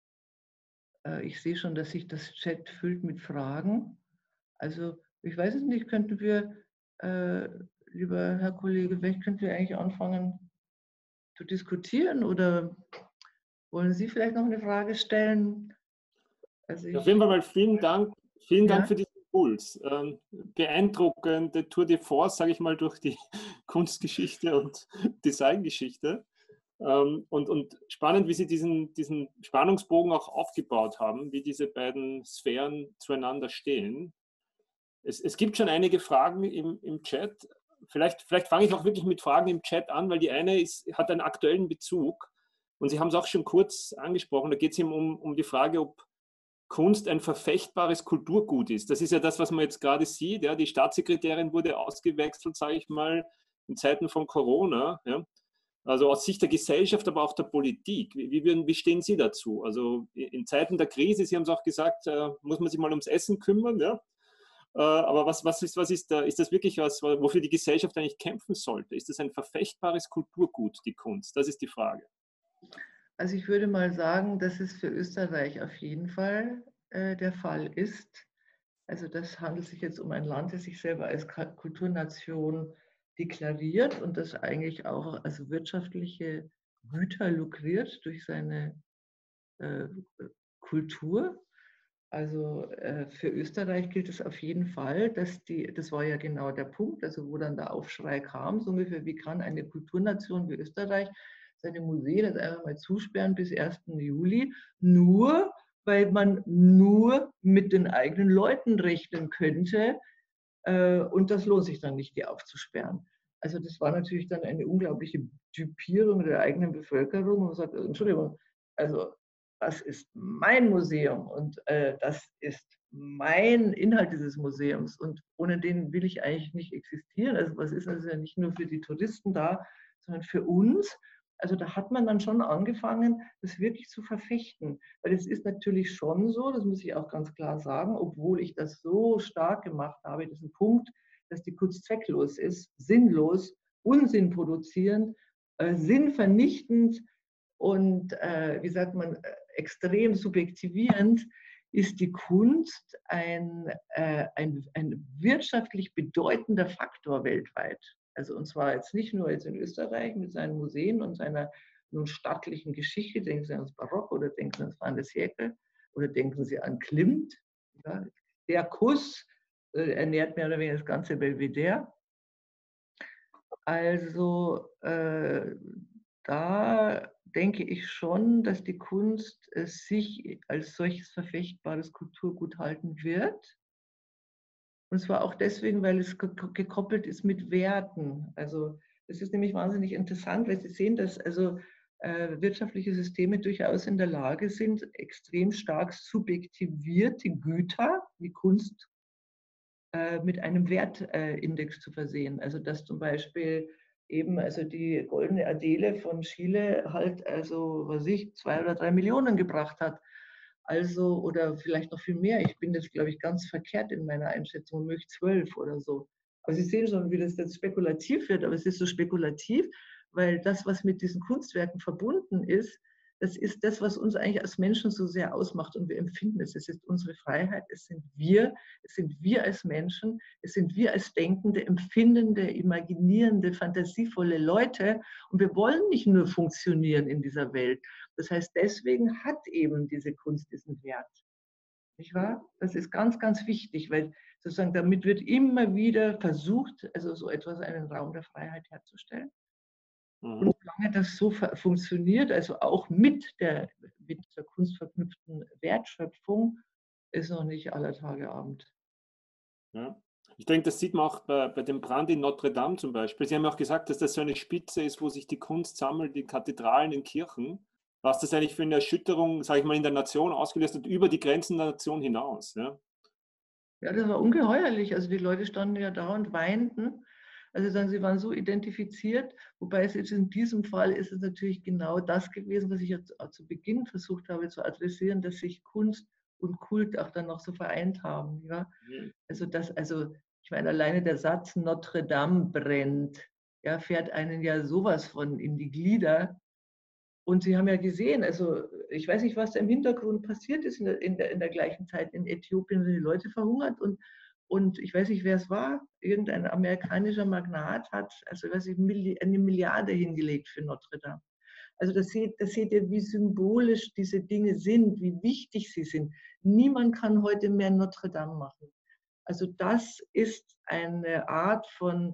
Speaker 2: äh, ich sehe schon, dass sich das Chat füllt mit Fragen. Also ich weiß es nicht, könnten wir, äh, lieber Herr Kollege Wecht, könnten wir eigentlich anfangen zu diskutieren oder wollen Sie vielleicht noch eine Frage stellen? Also
Speaker 1: Auf jeden
Speaker 2: ich,
Speaker 1: Fall mal vielen Dank, vielen Dank
Speaker 2: ja,
Speaker 1: für diesen Impuls. Ähm, beeindruckende Tour de Force, sage ich mal, durch die Kunstgeschichte und Designgeschichte. Ähm, und, und spannend, wie Sie diesen, diesen Spannungsbogen auch aufgebaut haben, wie diese beiden Sphären zueinander stehen. Es, es gibt schon einige Fragen im, im Chat. Vielleicht, vielleicht fange ich auch wirklich mit Fragen im Chat an, weil die eine ist, hat einen aktuellen Bezug. Und Sie haben es auch schon kurz angesprochen. Da geht es eben um, um die Frage, ob Kunst ein verfechtbares Kulturgut ist. Das ist ja das, was man jetzt gerade sieht. Ja. Die Staatssekretärin wurde ausgewechselt, sage ich mal, in Zeiten von Corona. Ja. Also aus Sicht der Gesellschaft, aber auch der Politik. Wie, wie, wie stehen Sie dazu? Also in Zeiten der Krise, Sie haben es auch gesagt, äh, muss man sich mal ums Essen kümmern. Ja. Äh, aber was, was, ist, was ist da? Ist das wirklich was, wofür die Gesellschaft eigentlich kämpfen sollte? Ist das ein verfechtbares Kulturgut, die Kunst? Das ist die Frage.
Speaker 2: also ich würde mal sagen, dass es für Österreich auf jeden Fall äh, der Fall ist. Also das handelt sich jetzt um ein Land, das sich selber als Kulturnation deklariert und das eigentlich auch als wirtschaftliche Güter lukriert durch seine äh, Kultur. Also äh, für Österreich gilt es auf jeden Fall, dass die, das war ja genau der Punkt, also wo dann der Aufschrei kam, so ungefähr, wie kann eine Kulturnation wie Österreich seine Museen jetzt einfach mal zusperren bis ersten Juli, nur weil man nur mit den eigenen Leuten rechnen könnte äh, und das lohnt sich dann nicht, die aufzusperren. Also das war natürlich dann eine unglaubliche Typierung der eigenen Bevölkerung und man sagt, Entschuldigung, also das ist mein Museum und äh, das ist mein Inhalt dieses Museums und ohne den will ich eigentlich nicht existieren. Also was ist das ja nicht nur für die Touristen da, sondern für uns. Also da hat man dann schon angefangen, das wirklich zu verfechten. Weil es ist natürlich schon so, das muss ich auch ganz klar sagen, obwohl ich das so stark gemacht habe, diesen Punkt, dass die Kunst zwecklos ist, sinnlos, Unsinn produzierend, äh, sinnvernichtend und, äh, wie sagt man, extrem subjektivierend, ist die Kunst ein, äh, ein, ein wirtschaftlich bedeutender Faktor weltweit. Also und zwar jetzt nicht nur jetzt in Österreich mit seinen Museen und seiner nun stattlichen Geschichte, denken Sie ans Barock oder denken Sie ans Fin de siècle oder denken Sie an Klimt. Ja, der Kuss äh, ernährt mehr oder weniger das ganze Belvedere. Also äh, da denke ich schon, dass die Kunst es sich als solches verfechtbares Kulturgut halten wird. Und zwar auch deswegen, weil es gekoppelt ist mit Werten. Also es ist nämlich wahnsinnig interessant, weil Sie sehen, dass also äh, wirtschaftliche Systeme durchaus in der Lage sind, extrem stark subjektivierte Güter wie Kunst äh, mit einem Wertindex äh, zu versehen. Also dass zum Beispiel eben also die goldene Adele von Chile halt also was ich zwei oder drei Millionen gebracht hat. Also, oder vielleicht noch viel mehr. Ich bin jetzt, glaube ich, ganz verkehrt in meiner Einschätzung, möchte zwölf oder so. Aber Sie sehen schon, wie das jetzt spekulativ wird, aber es ist so spekulativ, weil das, was mit diesen Kunstwerken verbunden ist, das ist das, was uns eigentlich als Menschen so sehr ausmacht und wir empfinden es. Es ist unsere Freiheit, es sind wir, es sind wir als Menschen, es sind wir als denkende, empfindende, imaginierende, fantasievolle Leute und wir wollen nicht nur funktionieren in dieser Welt. Das heißt, deswegen hat eben diese Kunst diesen Wert. Nicht wahr? Das ist ganz, ganz wichtig, weil sozusagen damit wird immer wieder versucht, also so etwas, einen Raum der Freiheit herzustellen.
Speaker 1: Mhm.
Speaker 2: Und solange das so funktioniert, also auch mit der, mit der Kunst verknüpften Wertschöpfung, ist noch nicht aller Tage Abend.
Speaker 1: Ja. Ich denke, das sieht man auch bei, bei dem Brand in Notre Dame zum Beispiel. Sie haben ja auch gesagt, dass das so eine Spitze ist, wo sich die Kunst sammelt, die Kathedralen in Kirchen. was das eigentlich für eine Erschütterung, sage ich mal, in der Nation ausgelöst hat, über die Grenzen der Nation hinaus, ja?
Speaker 2: Ja, das war ungeheuerlich. Also die Leute standen ja da und weinten. Also sagen, sie waren so identifiziert, wobei es jetzt in diesem Fall ist es natürlich genau das gewesen, was ich jetzt auch zu Beginn versucht habe zu adressieren, dass sich Kunst und Kult auch dann noch so vereint haben. Ja?
Speaker 1: Mhm.
Speaker 2: Also das, also ich meine, alleine der Satz Notre Dame brennt, ja, fährt einen ja sowas von in die Glieder. Und Sie haben ja gesehen, also ich weiß nicht, was da im Hintergrund passiert ist in der, in der, in der gleichen Zeit in Äthiopien, sind die Leute verhungert und, und ich weiß nicht, wer es war, irgendein amerikanischer Magnat hat, also ich weiß nicht, eine Milliarde hingelegt für Notre Dame. Also das seht, das seht ihr, wie symbolisch diese Dinge sind, wie wichtig sie sind. Niemand kann heute mehr Notre Dame machen. Also das ist eine Art von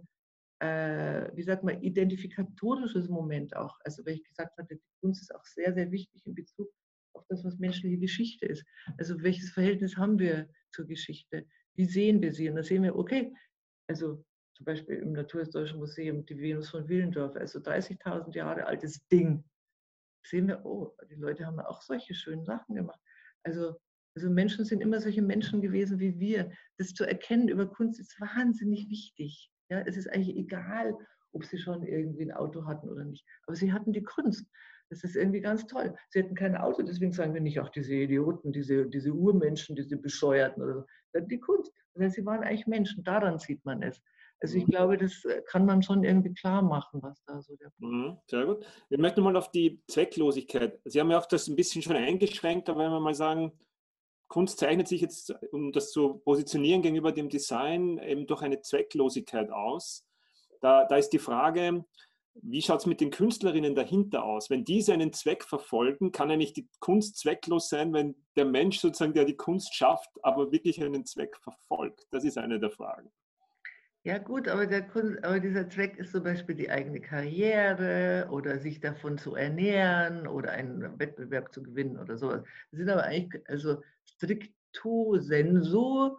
Speaker 2: äh, wie sagt man, identifikatorisches Moment auch. Also weil ich gesagt hatte, die Kunst ist auch sehr, sehr wichtig in Bezug auf das, was menschliche Geschichte ist. Also welches Verhältnis haben wir zur Geschichte? Wie sehen wir sie? Und da sehen wir, okay, also zum Beispiel im Naturhistorischen Museum die Venus von Willendorf, also dreißigtausend Jahre altes Ding. Sehen wir, oh, die Leute haben auch solche schönen Sachen gemacht. Also, also Menschen sind immer solche Menschen gewesen wie wir. Das zu erkennen über Kunst ist wahnsinnig wichtig. Ja, es ist eigentlich egal, ob sie schon irgendwie ein Auto hatten oder nicht. Aber sie hatten die Kunst. Das ist irgendwie ganz toll. Sie hatten kein Auto, deswegen sagen wir nicht, auch diese Idioten, diese, diese Urmenschen, diese Bescheuerten oder so. Sie hatten die Kunst. Das heißt, sie waren eigentlich Menschen. Daran sieht man es. Also ich
Speaker 1: Mhm.
Speaker 2: glaube, das äh, kann man schon irgendwie klar machen, was da so der Punkt
Speaker 1: Mhm, sehr gut. Ich möchte mal auf die Zwecklosigkeit. Sie haben ja auch das ein bisschen schon eingeschränkt, aber wenn wir mal sagen, Kunst zeichnet sich jetzt, um das zu positionieren gegenüber dem Design, eben durch eine Zwecklosigkeit aus. Da, da ist die Frage, wie schaut es mit den Künstlerinnen dahinter aus? Wenn diese einen Zweck verfolgen, kann eigentlich die Kunst zwecklos sein, wenn der Mensch sozusagen, der die Kunst schafft, aber wirklich einen Zweck verfolgt? Das ist eine der Fragen.
Speaker 2: Ja gut, aber, der Kunst, aber dieser Zweck ist zum Beispiel die eigene Karriere oder sich davon zu ernähren oder einen Wettbewerb zu gewinnen oder sowas. Das sind aber eigentlich also stricto sensu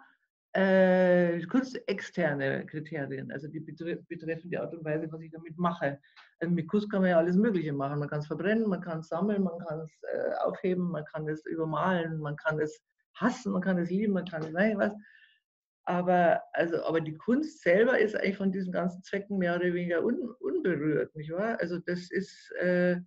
Speaker 2: äh, kunstexterne Kriterien, also die betreffen die Art und Weise, was ich damit mache. Also mit Kunst kann man ja alles Mögliche machen. Man kann es verbrennen, man kann es sammeln, man kann es äh, aufheben, man kann es übermalen, man kann es hassen, man kann es lieben, man kann es, weiß ich was. Aber, also, aber die Kunst selber ist eigentlich von diesen ganzen Zwecken mehr oder weniger un, unberührt, nicht wahr? Also das ist, äh,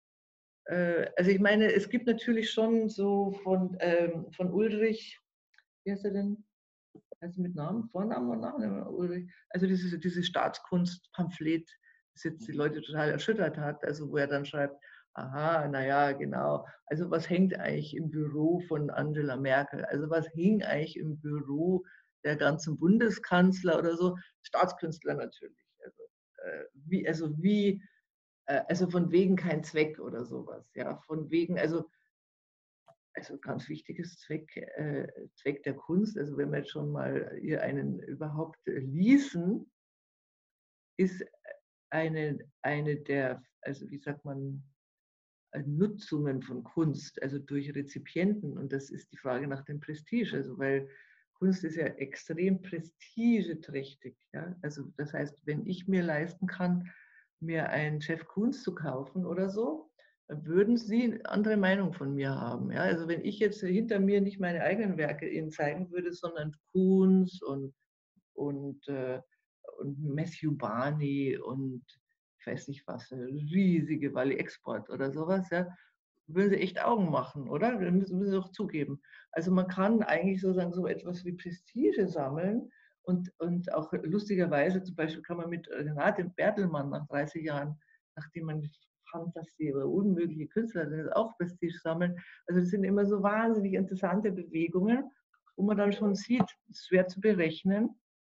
Speaker 2: äh, also ich meine, es gibt natürlich schon so von, ähm, von Ulrich, wie heißt er denn? Heißt er mit Namen, Vornamen und Nachnamen? Ulrich. Also dieses, dieses Staatskunstpamphlet, das jetzt die Leute total erschüttert hat, also wo er dann schreibt, aha, naja, genau. Also was hängt eigentlich im Büro von Angela Merkel? Also was hing eigentlich im Büro der ganzen Bundeskanzler oder so? Staatskünstler natürlich. Also äh, wie, also wie, äh, also von wegen kein Zweck oder sowas. Ja, von wegen, also also ganz wichtiges Zweck, äh, Zweck der Kunst, also wenn wir jetzt schon mal ihr einen überhaupt ließen, ist eine, eine der, also wie sagt man, Nutzungen von Kunst, also durch Rezipienten. Und das ist die Frage nach dem Prestige, also weil Kunst ist ja extrem prestigeträchtig. Ja? Also das heißt, wenn ich mir leisten kann, mir einen Jeff Koons zu kaufen oder so, dann würden Sie eine andere Meinung von mir haben. Ja? Also wenn ich jetzt hinter mir nicht meine eigenen Werke Ihnen zeigen würde, sondern Koons und, und, äh, und Matthew Barney und ich weiß nicht was, riesige Wally Export oder sowas, ja, würden sie echt Augen machen, oder? Das müssen, müssen sie doch zugeben. Also man kann eigentlich sozusagen so etwas wie Prestige sammeln und, und auch lustigerweise zum Beispiel kann man mit Renate Bertelmann nach dreißig Jahren, nachdem man fand, dass sie aber unmögliche Künstlerin ist, auch Prestige sammeln. Also das sind immer so wahnsinnig interessante Bewegungen, wo man dann schon sieht, schwer zu berechnen,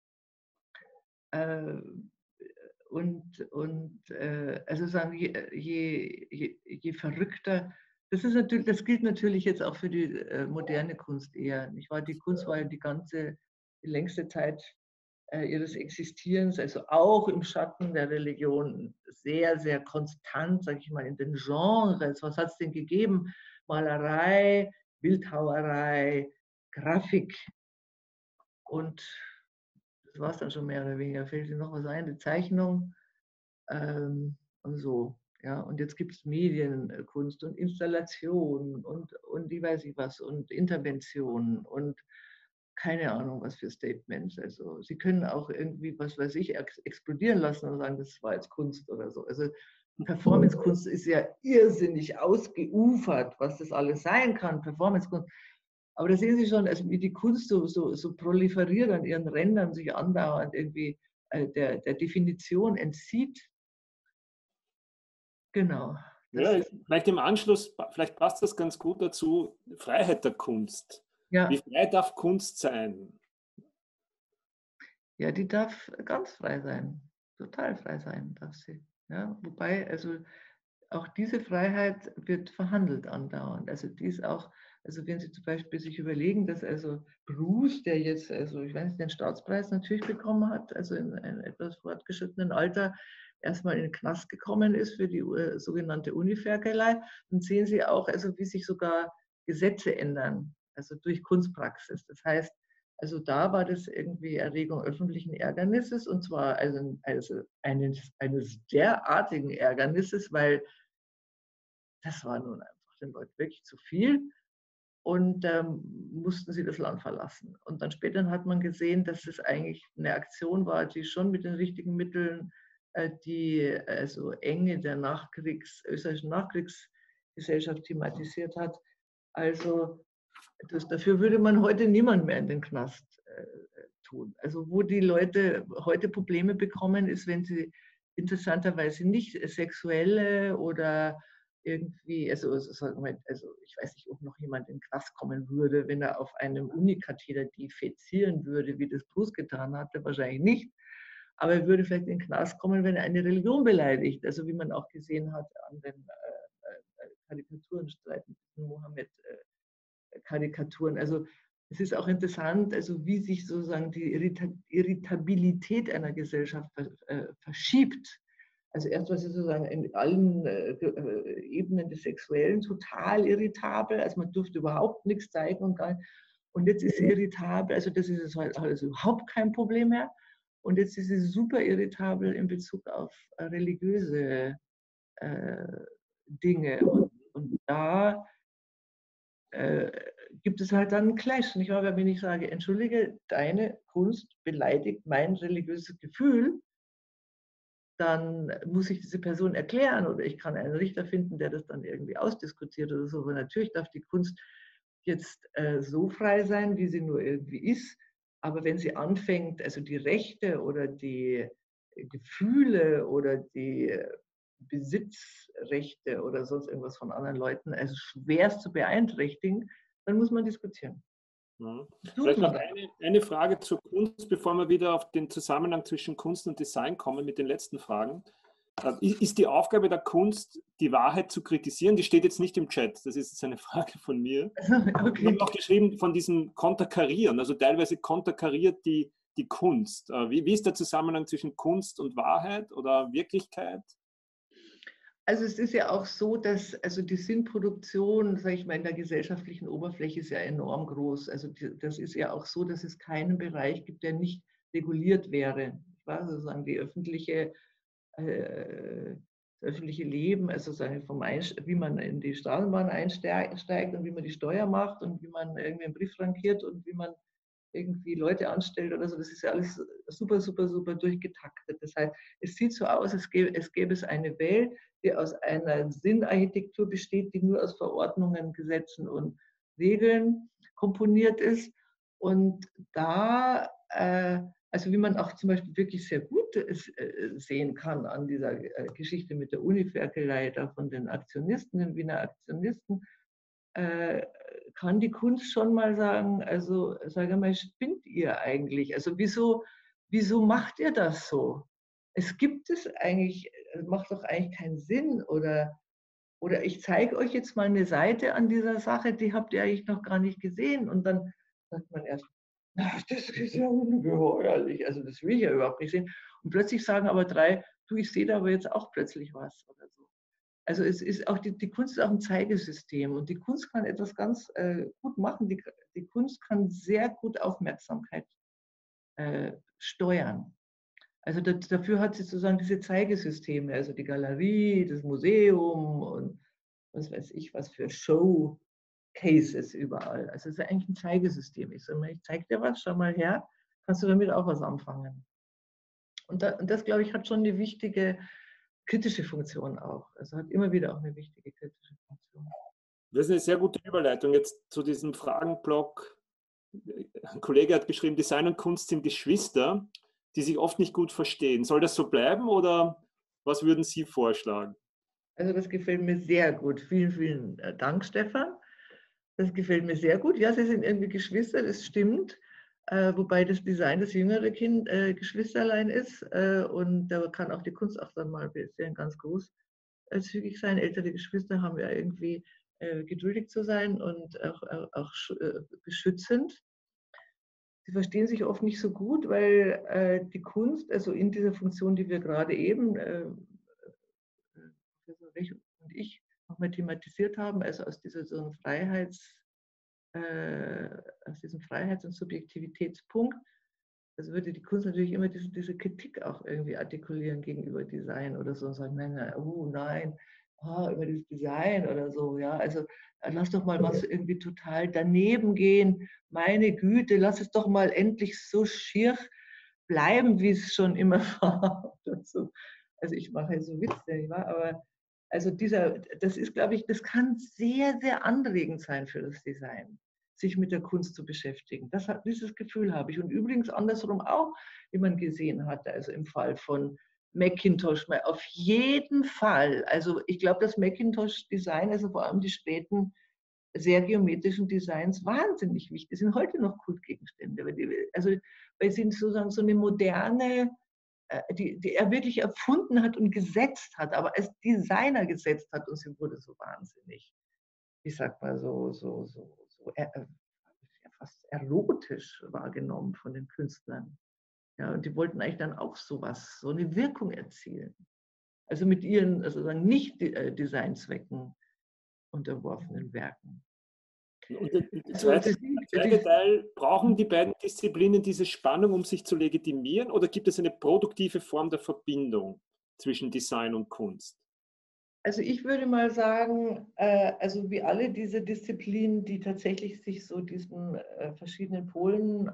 Speaker 2: äh, und, und äh, also sagen, je, je, je, je verrückter, das ist natürlich, das gilt natürlich jetzt auch für die äh, moderne Kunst eher. Nicht wahr? Die Kunst war ja die ganze, die längste Zeit äh, ihres Existierens, also auch im Schatten der Religion, sehr, sehr konstant, sage ich mal, in den Genres. Was hat es denn gegeben? Malerei, Bildhauerei, Grafik und das war es dann schon mehr oder weniger. Fällt dir noch was ein? Die Zeichnung ähm, und so. Ja, und jetzt gibt es Medienkunst und Installation und, und die weiß ich was und Intervention und keine Ahnung, was für Statements. Also sie können auch irgendwie, was weiß ich, ex explodieren lassen und sagen, das war jetzt Kunst oder so. Also Performance-Kunst ist ja irrsinnig ausgeufert, was das alles sein kann, Performance-Kunst. Aber da sehen Sie schon, also wie die Kunst so, so, so proliferiert an ihren Rändern, sich andauernd irgendwie äh, der, der Definition entzieht. Genau. Das
Speaker 1: Ja,
Speaker 2: ist,
Speaker 1: vielleicht im Anschluss, vielleicht passt das ganz gut dazu, Freiheit der Kunst. Wie
Speaker 2: ja,
Speaker 1: frei darf Kunst sein?
Speaker 2: ja, die darf ganz frei sein, total frei sein darf sie. Ja, wobei, also auch diese Freiheit wird verhandelt andauernd. Also die ist auch, also wenn Sie zum Beispiel sich überlegen, dass also Bruce, der jetzt, also ich weiß nicht, den Staatspreis natürlich bekommen hat, also in einem etwas fortgeschrittenen Alter erstmal in den Knast gekommen ist für die äh, sogenannte Uniferkelei, dann sehen Sie auch, also wie sich sogar Gesetze ändern, also durch Kunstpraxis. Das heißt, also da war das irgendwie Erregung öffentlichen Ärgernisses und zwar also, also eines, eines derartigen Ärgernisses, weil das war nun einfach den Leuten wirklich zu viel und ähm, mussten sie das Land verlassen. Und dann später hat man gesehen, dass es eigentlich eine Aktion war, die schon mit den richtigen Mitteln äh, die also Enge der Nachkriegs, österreichischen Nachkriegsgesellschaft thematisiert hat. Also das, dafür würde man heute niemand mehr in den Knast äh, tun. Also wo die Leute heute Probleme bekommen, ist, wenn sie interessanterweise nicht sexuelle oder irgendwie, also, also, also ich weiß nicht, ob noch jemand in den Knast kommen würde, wenn er auf einem Unikatheder defezieren würde, wie das Bruce getan hatte, wahrscheinlich nicht. Aber er würde vielleicht in den Knast kommen, wenn er eine Religion beleidigt. Also wie man auch gesehen hat an den äh, äh, Karikaturenstreit mit Mohammed äh, Karikaturen. Also es ist auch interessant, also wie sich sozusagen die Irritabilität einer Gesellschaft äh, verschiebt. Also erst war sie sozusagen in allen äh, Ebenen des Sexuellen total irritabel, also man durfte überhaupt nichts zeigen und gar nicht. Und jetzt ist sie irritabel, also das ist jetzt halt also überhaupt kein Problem mehr. Und jetzt ist sie super irritabel in Bezug auf äh, religiöse äh, Dinge. Und, und da äh, gibt es halt dann einen Clash, nicht wahr? Wenn ich sage, entschuldige, deine Kunst beleidigt mein religiöses Gefühl, dann muss ich diese Person erklären oder ich kann einen Richter finden, der das dann irgendwie ausdiskutiert oder so. Aber natürlich darf die Kunst jetzt äh, so frei sein, wie sie nur irgendwie ist. Aber wenn sie anfängt, also die Rechte oder die Gefühle oder die Besitzrechte oder sonst irgendwas von anderen Leuten, also schwerst zu beeinträchtigen, dann muss man diskutieren.
Speaker 1: Ja.
Speaker 2: Tut
Speaker 1: Vielleicht noch
Speaker 2: man auch.
Speaker 1: eine, eine Frage zur Kunst, bevor wir wieder auf den Zusammenhang zwischen Kunst und Design kommen mit den letzten Fragen. Äh, Ist die Aufgabe der Kunst, die Wahrheit zu kritisieren? Die steht jetzt nicht im Chat, das ist jetzt eine Frage von mir. Wir
Speaker 2: Okay.
Speaker 1: haben auch geschrieben von diesem Konterkarieren, also teilweise konterkariert die, die Kunst. Äh, Wie, wie ist der Zusammenhang zwischen Kunst und Wahrheit oder Wirklichkeit?
Speaker 2: Also es ist ja auch so, dass also die Sinnproduktion, sage ich mal, in der gesellschaftlichen Oberfläche ist ja enorm groß. Also die, das ist ja auch so, dass es keinen Bereich gibt, der nicht reguliert wäre. Ich weiß, sozusagen die öffentliche, äh, das öffentliche Leben, also sagen vom wie man in die Straßenbahn einsteigt und wie man die Steuer macht und wie man irgendwie einen Brief frankiert und wie man irgendwie Leute anstellt oder so, das ist ja alles super, super, super durchgetaktet. Das heißt, es sieht so aus, als gäbe es, gäbe es eine Welt, die aus einer Sinnarchitektur besteht, die nur aus Verordnungen, Gesetzen und Regeln komponiert ist. Und da, äh, also wie man auch zum Beispiel wirklich sehr gut äh, sehen kann an dieser äh, Geschichte mit der Uniferkelei da von den Aktionisten, den Wiener Aktionisten, äh, kann die Kunst schon mal sagen, also sage mal, spinnt ihr eigentlich? Also wieso, wieso macht ihr das so? Es gibt es eigentlich, es macht doch eigentlich keinen Sinn oder, oder ich zeige euch jetzt mal eine Seite an dieser Sache, die habt ihr eigentlich noch gar nicht gesehen und dann sagt man erst, ach, das ist ja ungeheuerlich, also das will ich ja überhaupt nicht sehen. Und plötzlich sagen aber drei, du, ich sehe da aber jetzt auch plötzlich was oder so. Also es ist auch die, die Kunst ist auch ein Zeigesystem und die Kunst kann etwas ganz äh, gut machen. Die, die Kunst kann sehr gut Aufmerksamkeit äh, steuern. Also das, dafür hat sie sozusagen diese Zeigesysteme, also die Galerie, das Museum und was weiß ich, was für Showcases überall. Also es ist eigentlich ein Zeigesystem. Ich sage mal, ich zeige dir was, schau mal her, kannst du damit auch was anfangen. Und, da, und das, glaube ich, hat schon eine wichtige kritische Funktion auch. Also hat immer wieder auch eine wichtige kritische Funktion.
Speaker 1: Das ist eine sehr gute Überleitung jetzt zu diesem Fragenblock. Ein Kollege hat geschrieben, Design und Kunst sind Geschwister, die sich oft nicht gut verstehen. Soll das so bleiben oder was würden Sie vorschlagen?
Speaker 2: Also das gefällt mir sehr gut. Vielen, vielen Dank, Stefan. Das gefällt mir sehr gut. Ja, sie sind irgendwie Geschwister, das stimmt. Äh, wobei das Design das jüngere Kind äh, Geschwisterlein ist. Äh, und da kann auch die Kunst auch dann mal ein bisschen ganz großzügig sein. Ältere Geschwister haben ja irgendwie äh, geduldig zu sein und auch, auch, auch äh, beschützend. Sie verstehen sich oft nicht so gut, weil äh, die Kunst, also in dieser Funktion, die wir gerade eben, äh, Professor Rech und ich, nochmal thematisiert haben, also aus dieser so einem Freiheits, äh, aus diesem Freiheits- und Subjektivitätspunkt, also würde die Kunst natürlich immer diese, diese Kritik auch irgendwie artikulieren gegenüber Design oder so und sagen, nein, nein, oh nein, oh, über dieses Design oder so, ja, also lass doch mal was irgendwie total daneben gehen, meine Güte, lass es doch mal endlich so schier bleiben, wie es schon immer war. Also ich mache ja so Witze, nicht wahr? Aber also dieser, das ist, glaube ich, das kann sehr, sehr anregend sein für das Design, sich mit der Kunst zu beschäftigen. Das, dieses Gefühl habe ich. Und übrigens andersrum auch, wie man gesehen hat, also im Fall von Macintosh, auf jeden Fall. Also ich glaube, das Macintosh-Design, also vor allem die späten sehr geometrischen Designs, wahnsinnig wichtig. Sind heute noch Kultgegenstände. Also weil sie sozusagen so eine moderne, die, die er wirklich erfunden hat und gesetzt hat, aber als Designer gesetzt hat und sie wurde so wahnsinnig, ich sag mal so, so, so, so er, fast erotisch wahrgenommen von den Künstlern. Ja, und die wollten eigentlich dann auch sowas, so eine Wirkung erzielen. Also mit ihren sozusagen nicht Designzwecken unterworfenen Werken.
Speaker 1: Und der zweite, der zweite Teil, brauchen die beiden Disziplinen diese Spannung, um sich zu legitimieren, oder gibt es eine produktive Form der Verbindung zwischen Design und Kunst?
Speaker 2: Also ich würde mal sagen, also wie alle diese Disziplinen, die tatsächlich sich so diesen verschiedenen Polen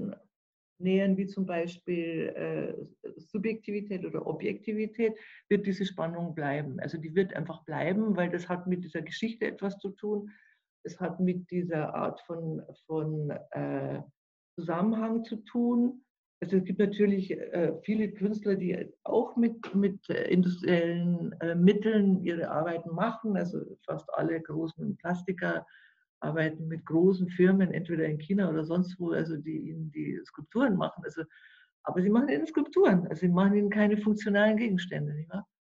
Speaker 2: annähern, wie zum Beispiel Subjektivität oder Objektivität, wird diese Spannung bleiben. Also die wird einfach bleiben, weil das hat mit dieser Geschichte etwas zu tun. Es hat mit dieser Art von, von äh, Zusammenhang zu tun. Also es gibt natürlich äh, viele Künstler, die auch mit, mit äh, industriellen äh, Mitteln ihre Arbeiten machen. Also fast alle großen Plastiker arbeiten mit großen Firmen, entweder in China oder sonst wo, also die ihnen die Skulpturen machen. Also, aber sie machen ihnen Skulpturen, also sie machen ihnen keine funktionalen Gegenstände. Nicht wahr?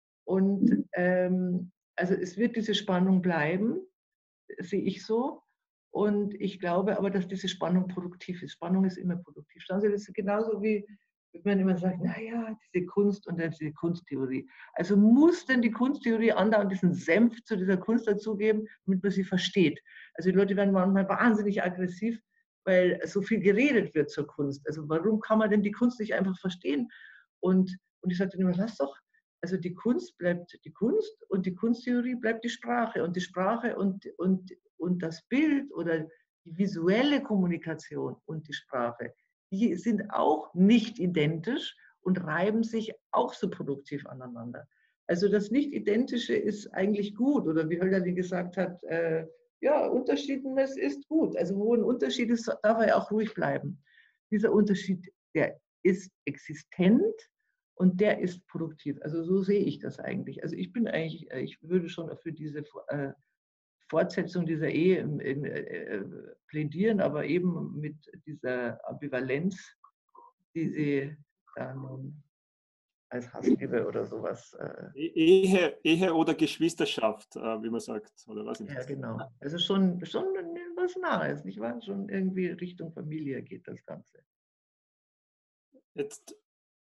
Speaker 2: Und ähm, also es wird diese Spannung bleiben, sehe ich so. Und ich glaube aber, dass diese Spannung produktiv ist. Spannung ist immer produktiv. Schauen Sie, das ist genauso wie, wenn man immer sagt, naja, diese Kunst und dann diese Kunsttheorie. Also muss denn die Kunsttheorie andauernd diesen Senf zu dieser Kunst dazugeben, damit man sie versteht? Also die Leute werden manchmal wahnsinnig aggressiv, weil so viel geredet wird zur Kunst. Also warum kann man denn die Kunst nicht einfach verstehen? Und, und ich sagte immer, lass doch, also die Kunst bleibt die Kunst und die Kunsttheorie bleibt die Sprache. Und die Sprache und, und, und das Bild oder die visuelle Kommunikation und die Sprache, die sind auch nicht identisch und reiben sich auch so produktiv aneinander. Also das Nicht-Identische ist eigentlich gut. Oder wie Hölderlin gesagt hat, äh, ja, Unterschiedenes ist gut. Also wo ein Unterschied ist, darf er auch ruhig bleiben. Dieser Unterschied, der ist existent. Und der ist produktiv. Also so sehe ich das eigentlich. Also ich bin eigentlich, ich würde schon für diese äh, Fortsetzung dieser Ehe äh, plädieren, aber eben mit dieser Ambivalenz, die sie da nun als Hassliebe oder sowas. Äh,
Speaker 1: Ehe, Ehe oder Geschwisterschaft, äh, wie man sagt, oder was?
Speaker 2: Ja, genau. Also schon, schon was Nahes, nicht wahr? Schon irgendwie Richtung Familie geht das Ganze.
Speaker 1: Jetzt,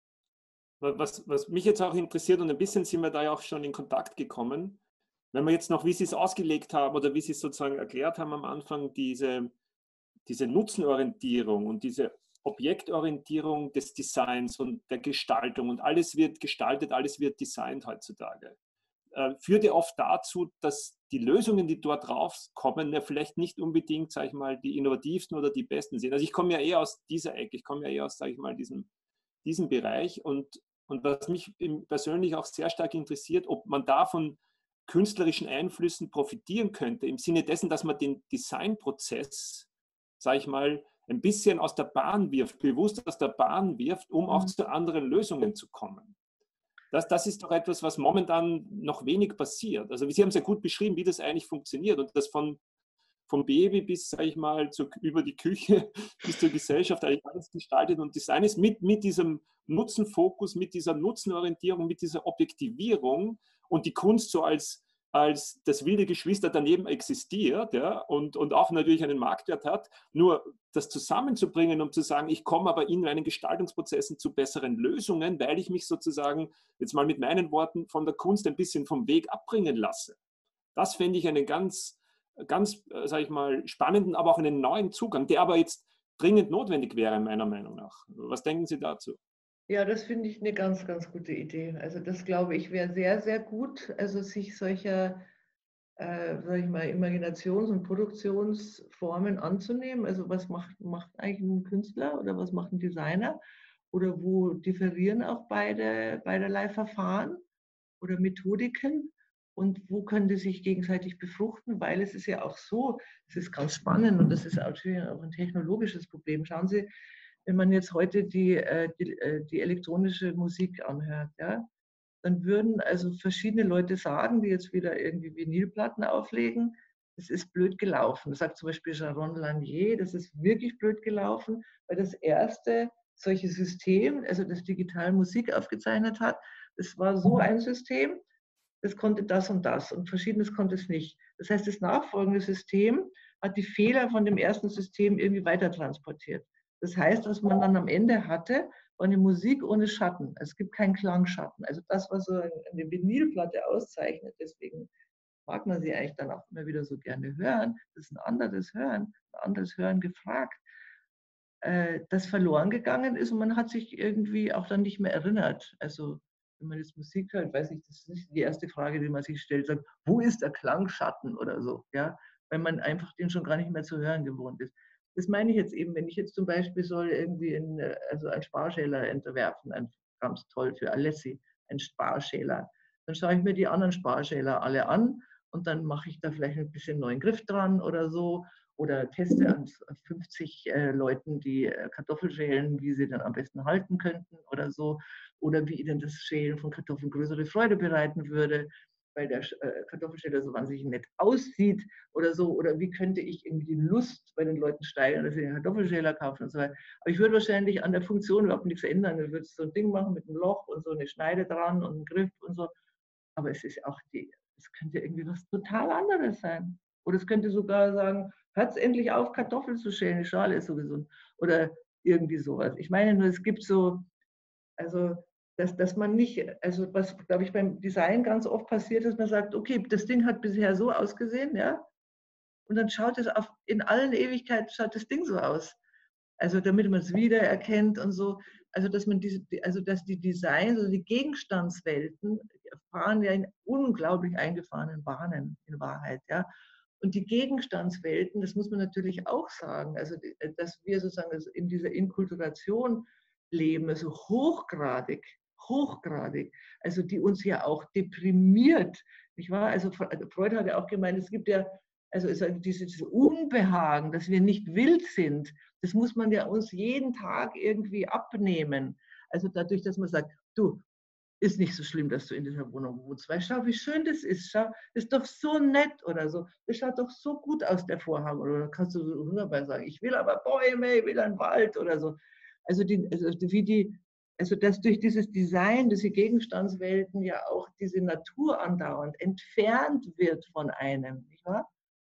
Speaker 1: was, was mich jetzt auch interessiert, und ein bisschen sind wir da ja auch schon in Kontakt gekommen, wenn wir jetzt noch, wie Sie es ausgelegt haben oder wie Sie es sozusagen erklärt haben am Anfang, diese, diese Nutzenorientierung und diese Objektorientierung des Designs und der Gestaltung und alles wird gestaltet, alles wird designt heutzutage, äh, führt ja oft dazu, dass die Lösungen, die dort rauskommen, ja vielleicht nicht unbedingt, sage ich mal, die innovativsten oder die besten sind. Also ich komme ja eher aus dieser Ecke, ich komme ja eher aus, sage ich mal, diesem, diesem Bereich und, und was mich persönlich auch sehr stark interessiert, ob man da von künstlerischen Einflüssen profitieren könnte, im Sinne dessen, dass man den Designprozess, sage ich mal, ein bisschen aus der Bahn wirft, bewusst aus der Bahn wirft, um auch zu anderen Lösungen zu kommen. Das, das ist doch etwas, was momentan noch wenig passiert. Also Sie haben es ja gut beschrieben, wie das eigentlich funktioniert und das von, vom Baby bis, sage ich mal, zu, über die Küche bis zur Gesellschaft eigentlich alles gestaltet und Design ist mit, mit diesem Nutzenfokus, mit dieser Nutzenorientierung, mit dieser Objektivierung und die Kunst so als als das wilde Geschwister daneben existiert, ja, und, und auch natürlich einen Marktwert hat, nur das zusammenzubringen, um zu sagen, ich komme aber in meinen Gestaltungsprozessen zu besseren Lösungen, weil ich mich sozusagen, jetzt mal mit meinen Worten, von der Kunst ein bisschen vom Weg abbringen lasse. Das fände ich einen ganz, ganz, sage ich mal, spannenden, aber auch einen neuen Zugang, der aber jetzt dringend notwendig wäre, meiner Meinung nach. Was denken Sie dazu?
Speaker 2: Ja, das finde ich eine ganz, ganz gute Idee. Also das glaube ich wäre sehr, sehr gut, also sich solcher, äh, sage ich mal, Imaginations- und Produktionsformen anzunehmen. Also was macht, macht eigentlich ein Künstler oder was macht ein Designer? Oder wo differieren auch beide, beiderlei Verfahren oder Methodiken? Und wo können die sich gegenseitig befruchten? Weil es ist ja auch so, es ist ganz spannend und das ist natürlich auch ein technologisches Problem. Schauen Sie, wenn man jetzt heute die, äh, die, äh, die elektronische Musik anhört, ja, dann würden also verschiedene Leute sagen, die jetzt wieder irgendwie Vinylplatten auflegen, das ist blöd gelaufen. Das sagt zum Beispiel Sharon Lanier, das ist wirklich blöd gelaufen, weil das erste solche System, also das digital Musik aufgezeichnet hat, das war so ein System, das konnte das und das und Verschiedenes konnte es nicht. Das heißt, das nachfolgende System hat die Fehler von dem ersten System irgendwie weiter transportiert. Das heißt, was man dann am Ende hatte, war eine Musik ohne Schatten. Es gibt keinen Klangschatten. Also das, was so eine Vinylplatte auszeichnet, deswegen mag man sie eigentlich dann auch immer wieder so gerne hören, das ist ein anderes Hören, ein anderes Hören gefragt, das verloren gegangen ist und man hat sich irgendwie auch dann nicht mehr erinnert. Also wenn man jetzt Musik hört, weiß ich, das ist nicht die erste Frage, die man sich stellt, sagt, wo ist der Klangschatten oder so, ja, weil man einfach den schon gar nicht mehr zu hören gewohnt ist. Das meine ich jetzt eben, wenn ich jetzt zum Beispiel soll irgendwie in, also einen Sparschäler entwerfen, ein, ganz toll für Alessi, ein Sparschäler, dann schaue ich mir die anderen Sparschäler alle an und dann mache ich da vielleicht ein bisschen neuen Griff dran oder so oder teste an fünfzig äh, Leuten, die äh, Kartoffel schälen, wie sie dann am besten halten könnten oder so oder wie ihnen das Schälen von Kartoffeln größere Freude bereiten würde, weil der äh, Kartoffelschäler so wahnsinnig nett aussieht oder so, oder wie könnte ich irgendwie die Lust bei den Leuten steigern, dass sie den Kartoffelschäler kaufen und so weiter. Aber ich würde wahrscheinlich an der Funktion überhaupt nichts ändern. Ich würde so ein Ding machen mit einem Loch und so eine Schneide dran und einen Griff und so. Aber es ist auch die, es könnte irgendwie was total anderes sein. Oder es könnte sogar sagen, hört endlich auf, Kartoffeln zu schälen, die Schale ist so gesund. Oder irgendwie sowas. Ich meine nur, es gibt so, also dass, dass man nicht, also was, glaube ich, beim Design ganz oft passiert, dass man sagt, okay, das Ding hat bisher so ausgesehen, ja, und dann schaut es auf, in allen Ewigkeiten schaut das Ding so aus. Also damit man es wiedererkennt und so. Also dass man diese, also dass die Designs, also die Gegenstandswelten fahren ja in unglaublich eingefahrenen Bahnen in Wahrheit, ja. Und die Gegenstandswelten, das muss man natürlich auch sagen, also dass wir sozusagen in dieser Inkulturation leben, also hochgradig, hochgradig, also die uns ja auch deprimiert, nicht wahr? Also Freud hat ja auch gemeint, es gibt ja, also dieses Unbehagen, dass wir nicht wild sind, das muss man ja uns jeden Tag irgendwie abnehmen. Also dadurch, dass man sagt, du, ist nicht so schlimm, dass du in dieser Wohnung wohnst, weil schau, wie schön das ist, schau, das ist doch so nett oder so, das schaut doch so gut aus, der Vorhang, oder kannst du so wunderbar sagen, ich will aber Bäume, ich will einen Wald oder so. Also, die, also wie die, also dass durch dieses Design, diese Gegenstandswelten ja auch diese Natur andauernd entfernt wird von einem, nicht wahr?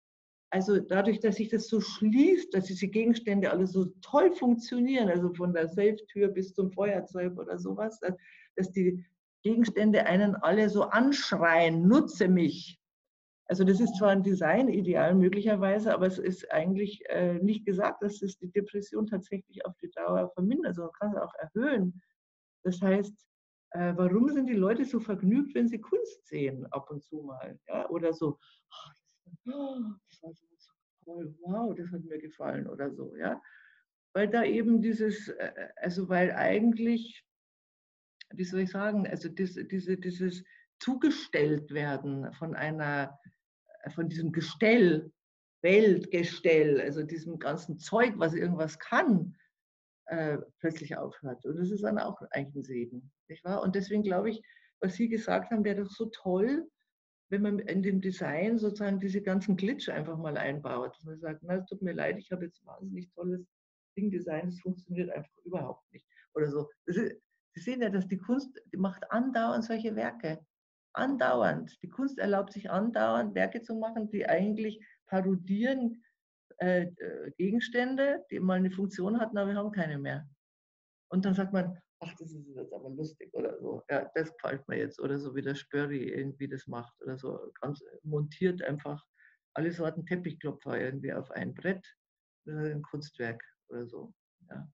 Speaker 2: Also dadurch, dass sich das so schließt, dass diese Gegenstände alle so toll funktionieren, also von der Safe-Tür bis zum Feuerzeug oder sowas, dass die Gegenstände einen alle so anschreien, nutze mich. Also das ist zwar ein Designideal möglicherweise, aber es ist eigentlich äh, nicht gesagt, dass es die Depression tatsächlich auf die Dauer vermindert, sondern kann es auch erhöhen. Das heißt, äh, warum sind die Leute so vergnügt, wenn sie Kunst sehen, ab und zu mal? Ja? Oder so, "Ah, das, war- oh, das war so so toll, wow, das hat mir gefallen" oder so. Ja? Weil da eben dieses, äh, also weil eigentlich, wie soll ich sagen, also diese, diese, dieses zugestellt werden von einer, von diesem Gestell, Weltgestell, also diesem ganzen Zeug, was irgendwas kann, äh, plötzlich aufhört. Und das ist dann auch eigentlich ein Segen, nicht wahr? Und deswegen glaube ich, was Sie gesagt haben, wäre doch so toll, wenn man in dem Design sozusagen diese ganzen Glitch einfach mal einbaut. Dass man sagt, na, es tut mir leid, ich habe jetzt ein wahnsinnig tolles Ding designt, das funktioniert einfach überhaupt nicht. Oder so. Das ist, Sie sehen ja, dass die Kunst, die macht andauernd solche Werke. Andauernd. Die Kunst erlaubt sich andauernd Werke zu machen, die eigentlich parodieren äh, äh, Gegenstände, die mal eine Funktion hatten, aber wir haben keine mehr. Und dann sagt man, ach, das ist jetzt aber lustig oder so. Ja, das gefällt mir jetzt. Oder so wie der Spörri irgendwie das macht. Oder so ganz montiert einfach alle Sorten Teppichklopfer irgendwie auf ein Brett. Das ist ein Kunstwerk oder so. Ja.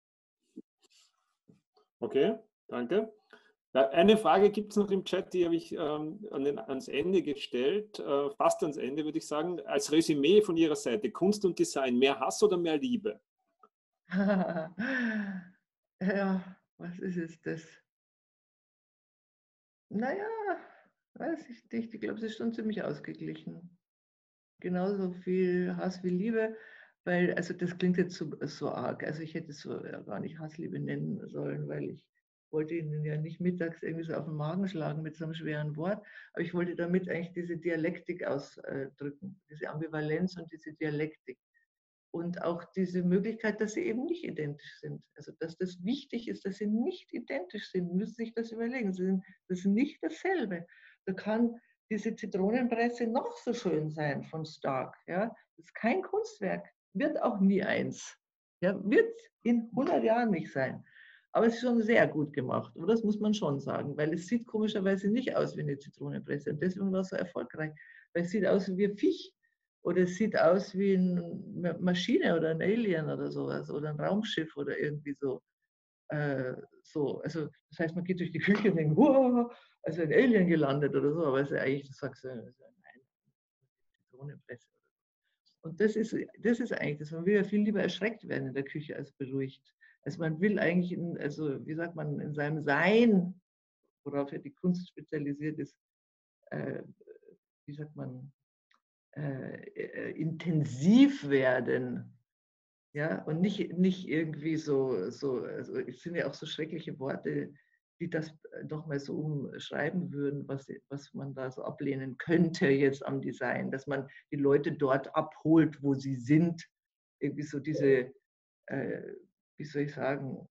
Speaker 1: Okay, danke. Ja, eine Frage gibt es noch im Chat, die habe ich ähm, an den, ans Ende gestellt, äh, fast ans Ende würde ich sagen. Als Resümee von Ihrer Seite, Kunst und Design, mehr Hass oder mehr Liebe?
Speaker 2: Ja, was ist jetzt das? Naja, weiß ich nicht. Ich glaube, es ist schon ziemlich ausgeglichen. Genauso viel Hass wie Liebe, weil, also das klingt jetzt so, so arg. Also ich hätte es so ja, gar nicht Hassliebe nennen sollen, weil ich wollte Ihnen ja nicht mittags irgendwie so auf den Magen schlagen mit so einem schweren Wort, aber ich wollte damit eigentlich diese Dialektik ausdrücken, diese Ambivalenz und diese Dialektik. Und auch diese Möglichkeit, dass sie eben nicht identisch sind. Also dass das wichtig ist, dass sie nicht identisch sind, müssen Sie sich das überlegen. Sie sind, das ist nicht dasselbe. Da kann diese Zitronenpresse noch so schön sein von Stark. Ja? Das ist kein Kunstwerk, wird auch nie eins. Ja? Wird in hundert Jahren nicht sein. Aber es ist schon sehr gut gemacht, oder? Das muss man schon sagen, weil es sieht komischerweise nicht aus wie eine Zitronenpresse. Und deswegen war es so erfolgreich, weil es sieht aus wie ein Viech. Oder es sieht aus wie eine Maschine oder ein Alien oder sowas oder ein Raumschiff oder irgendwie so. Äh, so. Also das heißt, man geht durch die Küche und denkt, wow, also ein Alien gelandet oder so, aber es ist eigentlich, du sagst, äh, eine Zitronenpresse. Und das ist, das ist eigentlich das. Man will ja viel lieber erschreckt werden in der Küche als beruhigt. Also man will eigentlich, in, also wie sagt man, in seinem Sein, worauf ja die Kunst spezialisiert ist, äh, wie sagt man, äh, äh, intensiv werden. Ja, und nicht, nicht irgendwie so, so, also es sind ja auch so schreckliche Worte, die das nochmal so umschreiben würden, was, was man da so ablehnen könnte jetzt am Design, dass man die Leute dort abholt, wo sie sind. Irgendwie so diese, äh, wie soll ich sagen,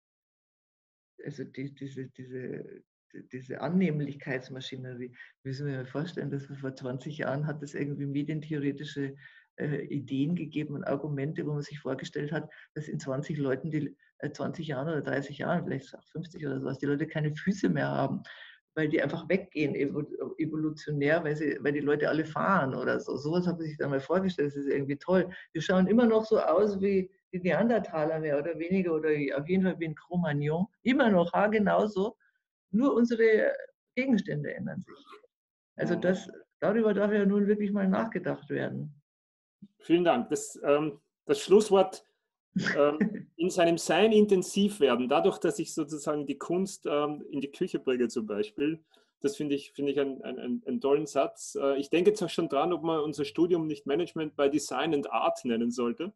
Speaker 2: also die, diese, diese, diese Annehmlichkeitsmaschinerie. Müssen wir mir vorstellen, dass wir vor zwanzig Jahren hat es irgendwie medientheoretische äh, Ideen gegeben und Argumente, wo man sich vorgestellt hat, dass in zwanzig Leuten, die äh, zwanzig Jahren oder dreißig Jahren, vielleicht auch fünfzig oder sowas, die Leute keine Füße mehr haben, weil die einfach weggehen, evolutionär, weil, sie, weil die Leute alle fahren oder so. Sowas habe ich sich dann mal vorgestellt, das ist irgendwie toll. Wir schauen immer noch so aus wie die Neandertaler mehr oder weniger oder auf jeden Fall wie ein Cro-Magnon. Immer noch, ha, genauso. Nur unsere Gegenstände ändern sich. Also das, darüber darf ja nun wirklich mal nachgedacht werden.
Speaker 1: Vielen Dank. Das, ähm, das Schlusswort ähm, in seinem Sein intensiv werden, dadurch, dass ich sozusagen die Kunst ähm, in die Küche bringe zum Beispiel, das finde ich, find ich einen, einen, einen tollen Satz. Äh, ich denke jetzt auch schon dran, ob man unser Studium nicht Management by Design and Art nennen sollte.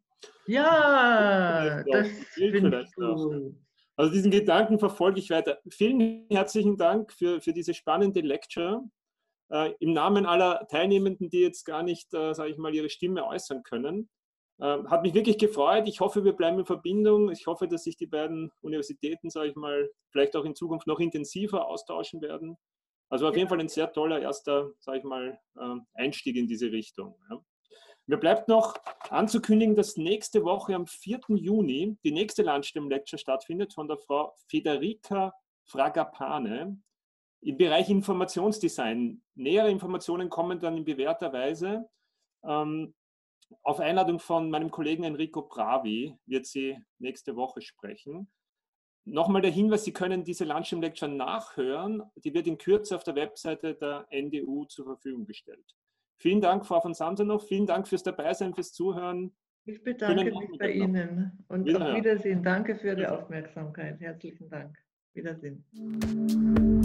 Speaker 2: Ja, das finde ich
Speaker 1: gut.
Speaker 2: gut.
Speaker 1: Also diesen Gedanken verfolge ich weiter. Vielen herzlichen Dank für, für diese spannende Lecture. Äh, Im Namen aller Teilnehmenden, die jetzt gar nicht, äh, sage ich mal, ihre Stimme äußern können. Äh, hat mich wirklich gefreut. Ich hoffe, wir bleiben in Verbindung. Ich hoffe, dass sich die beiden Universitäten, sage ich mal, vielleicht auch in Zukunft noch intensiver austauschen werden. Also auf jeden Fall ein sehr toller erster, sage ich mal, äh, Einstieg in diese Richtung. Ja. Mir bleibt noch anzukündigen, dass nächste Woche am vierten Juni die nächste Lunchtime-Lecture stattfindet von der Frau Federica Fragapane. Im Bereich Informationsdesign. Nähere Informationen kommen dann in bewährter Weise. Ähm, auf Einladung von meinem Kollegen Enrico Bravi wird sie nächste Woche sprechen. Nochmal der Hinweis, Sie können diese Lunchtime Lecture nachhören. Die wird in Kürze auf der Webseite der N D U zur Verfügung gestellt. Vielen Dank, Frau von Samsonov. Vielen Dank fürs Dabeisein, fürs Zuhören.
Speaker 2: Ich bedanke mich bei Ihnen und auf Wiedersehen. Danke für Ihre Aufmerksamkeit. Herzlichen Dank. Wiedersehen.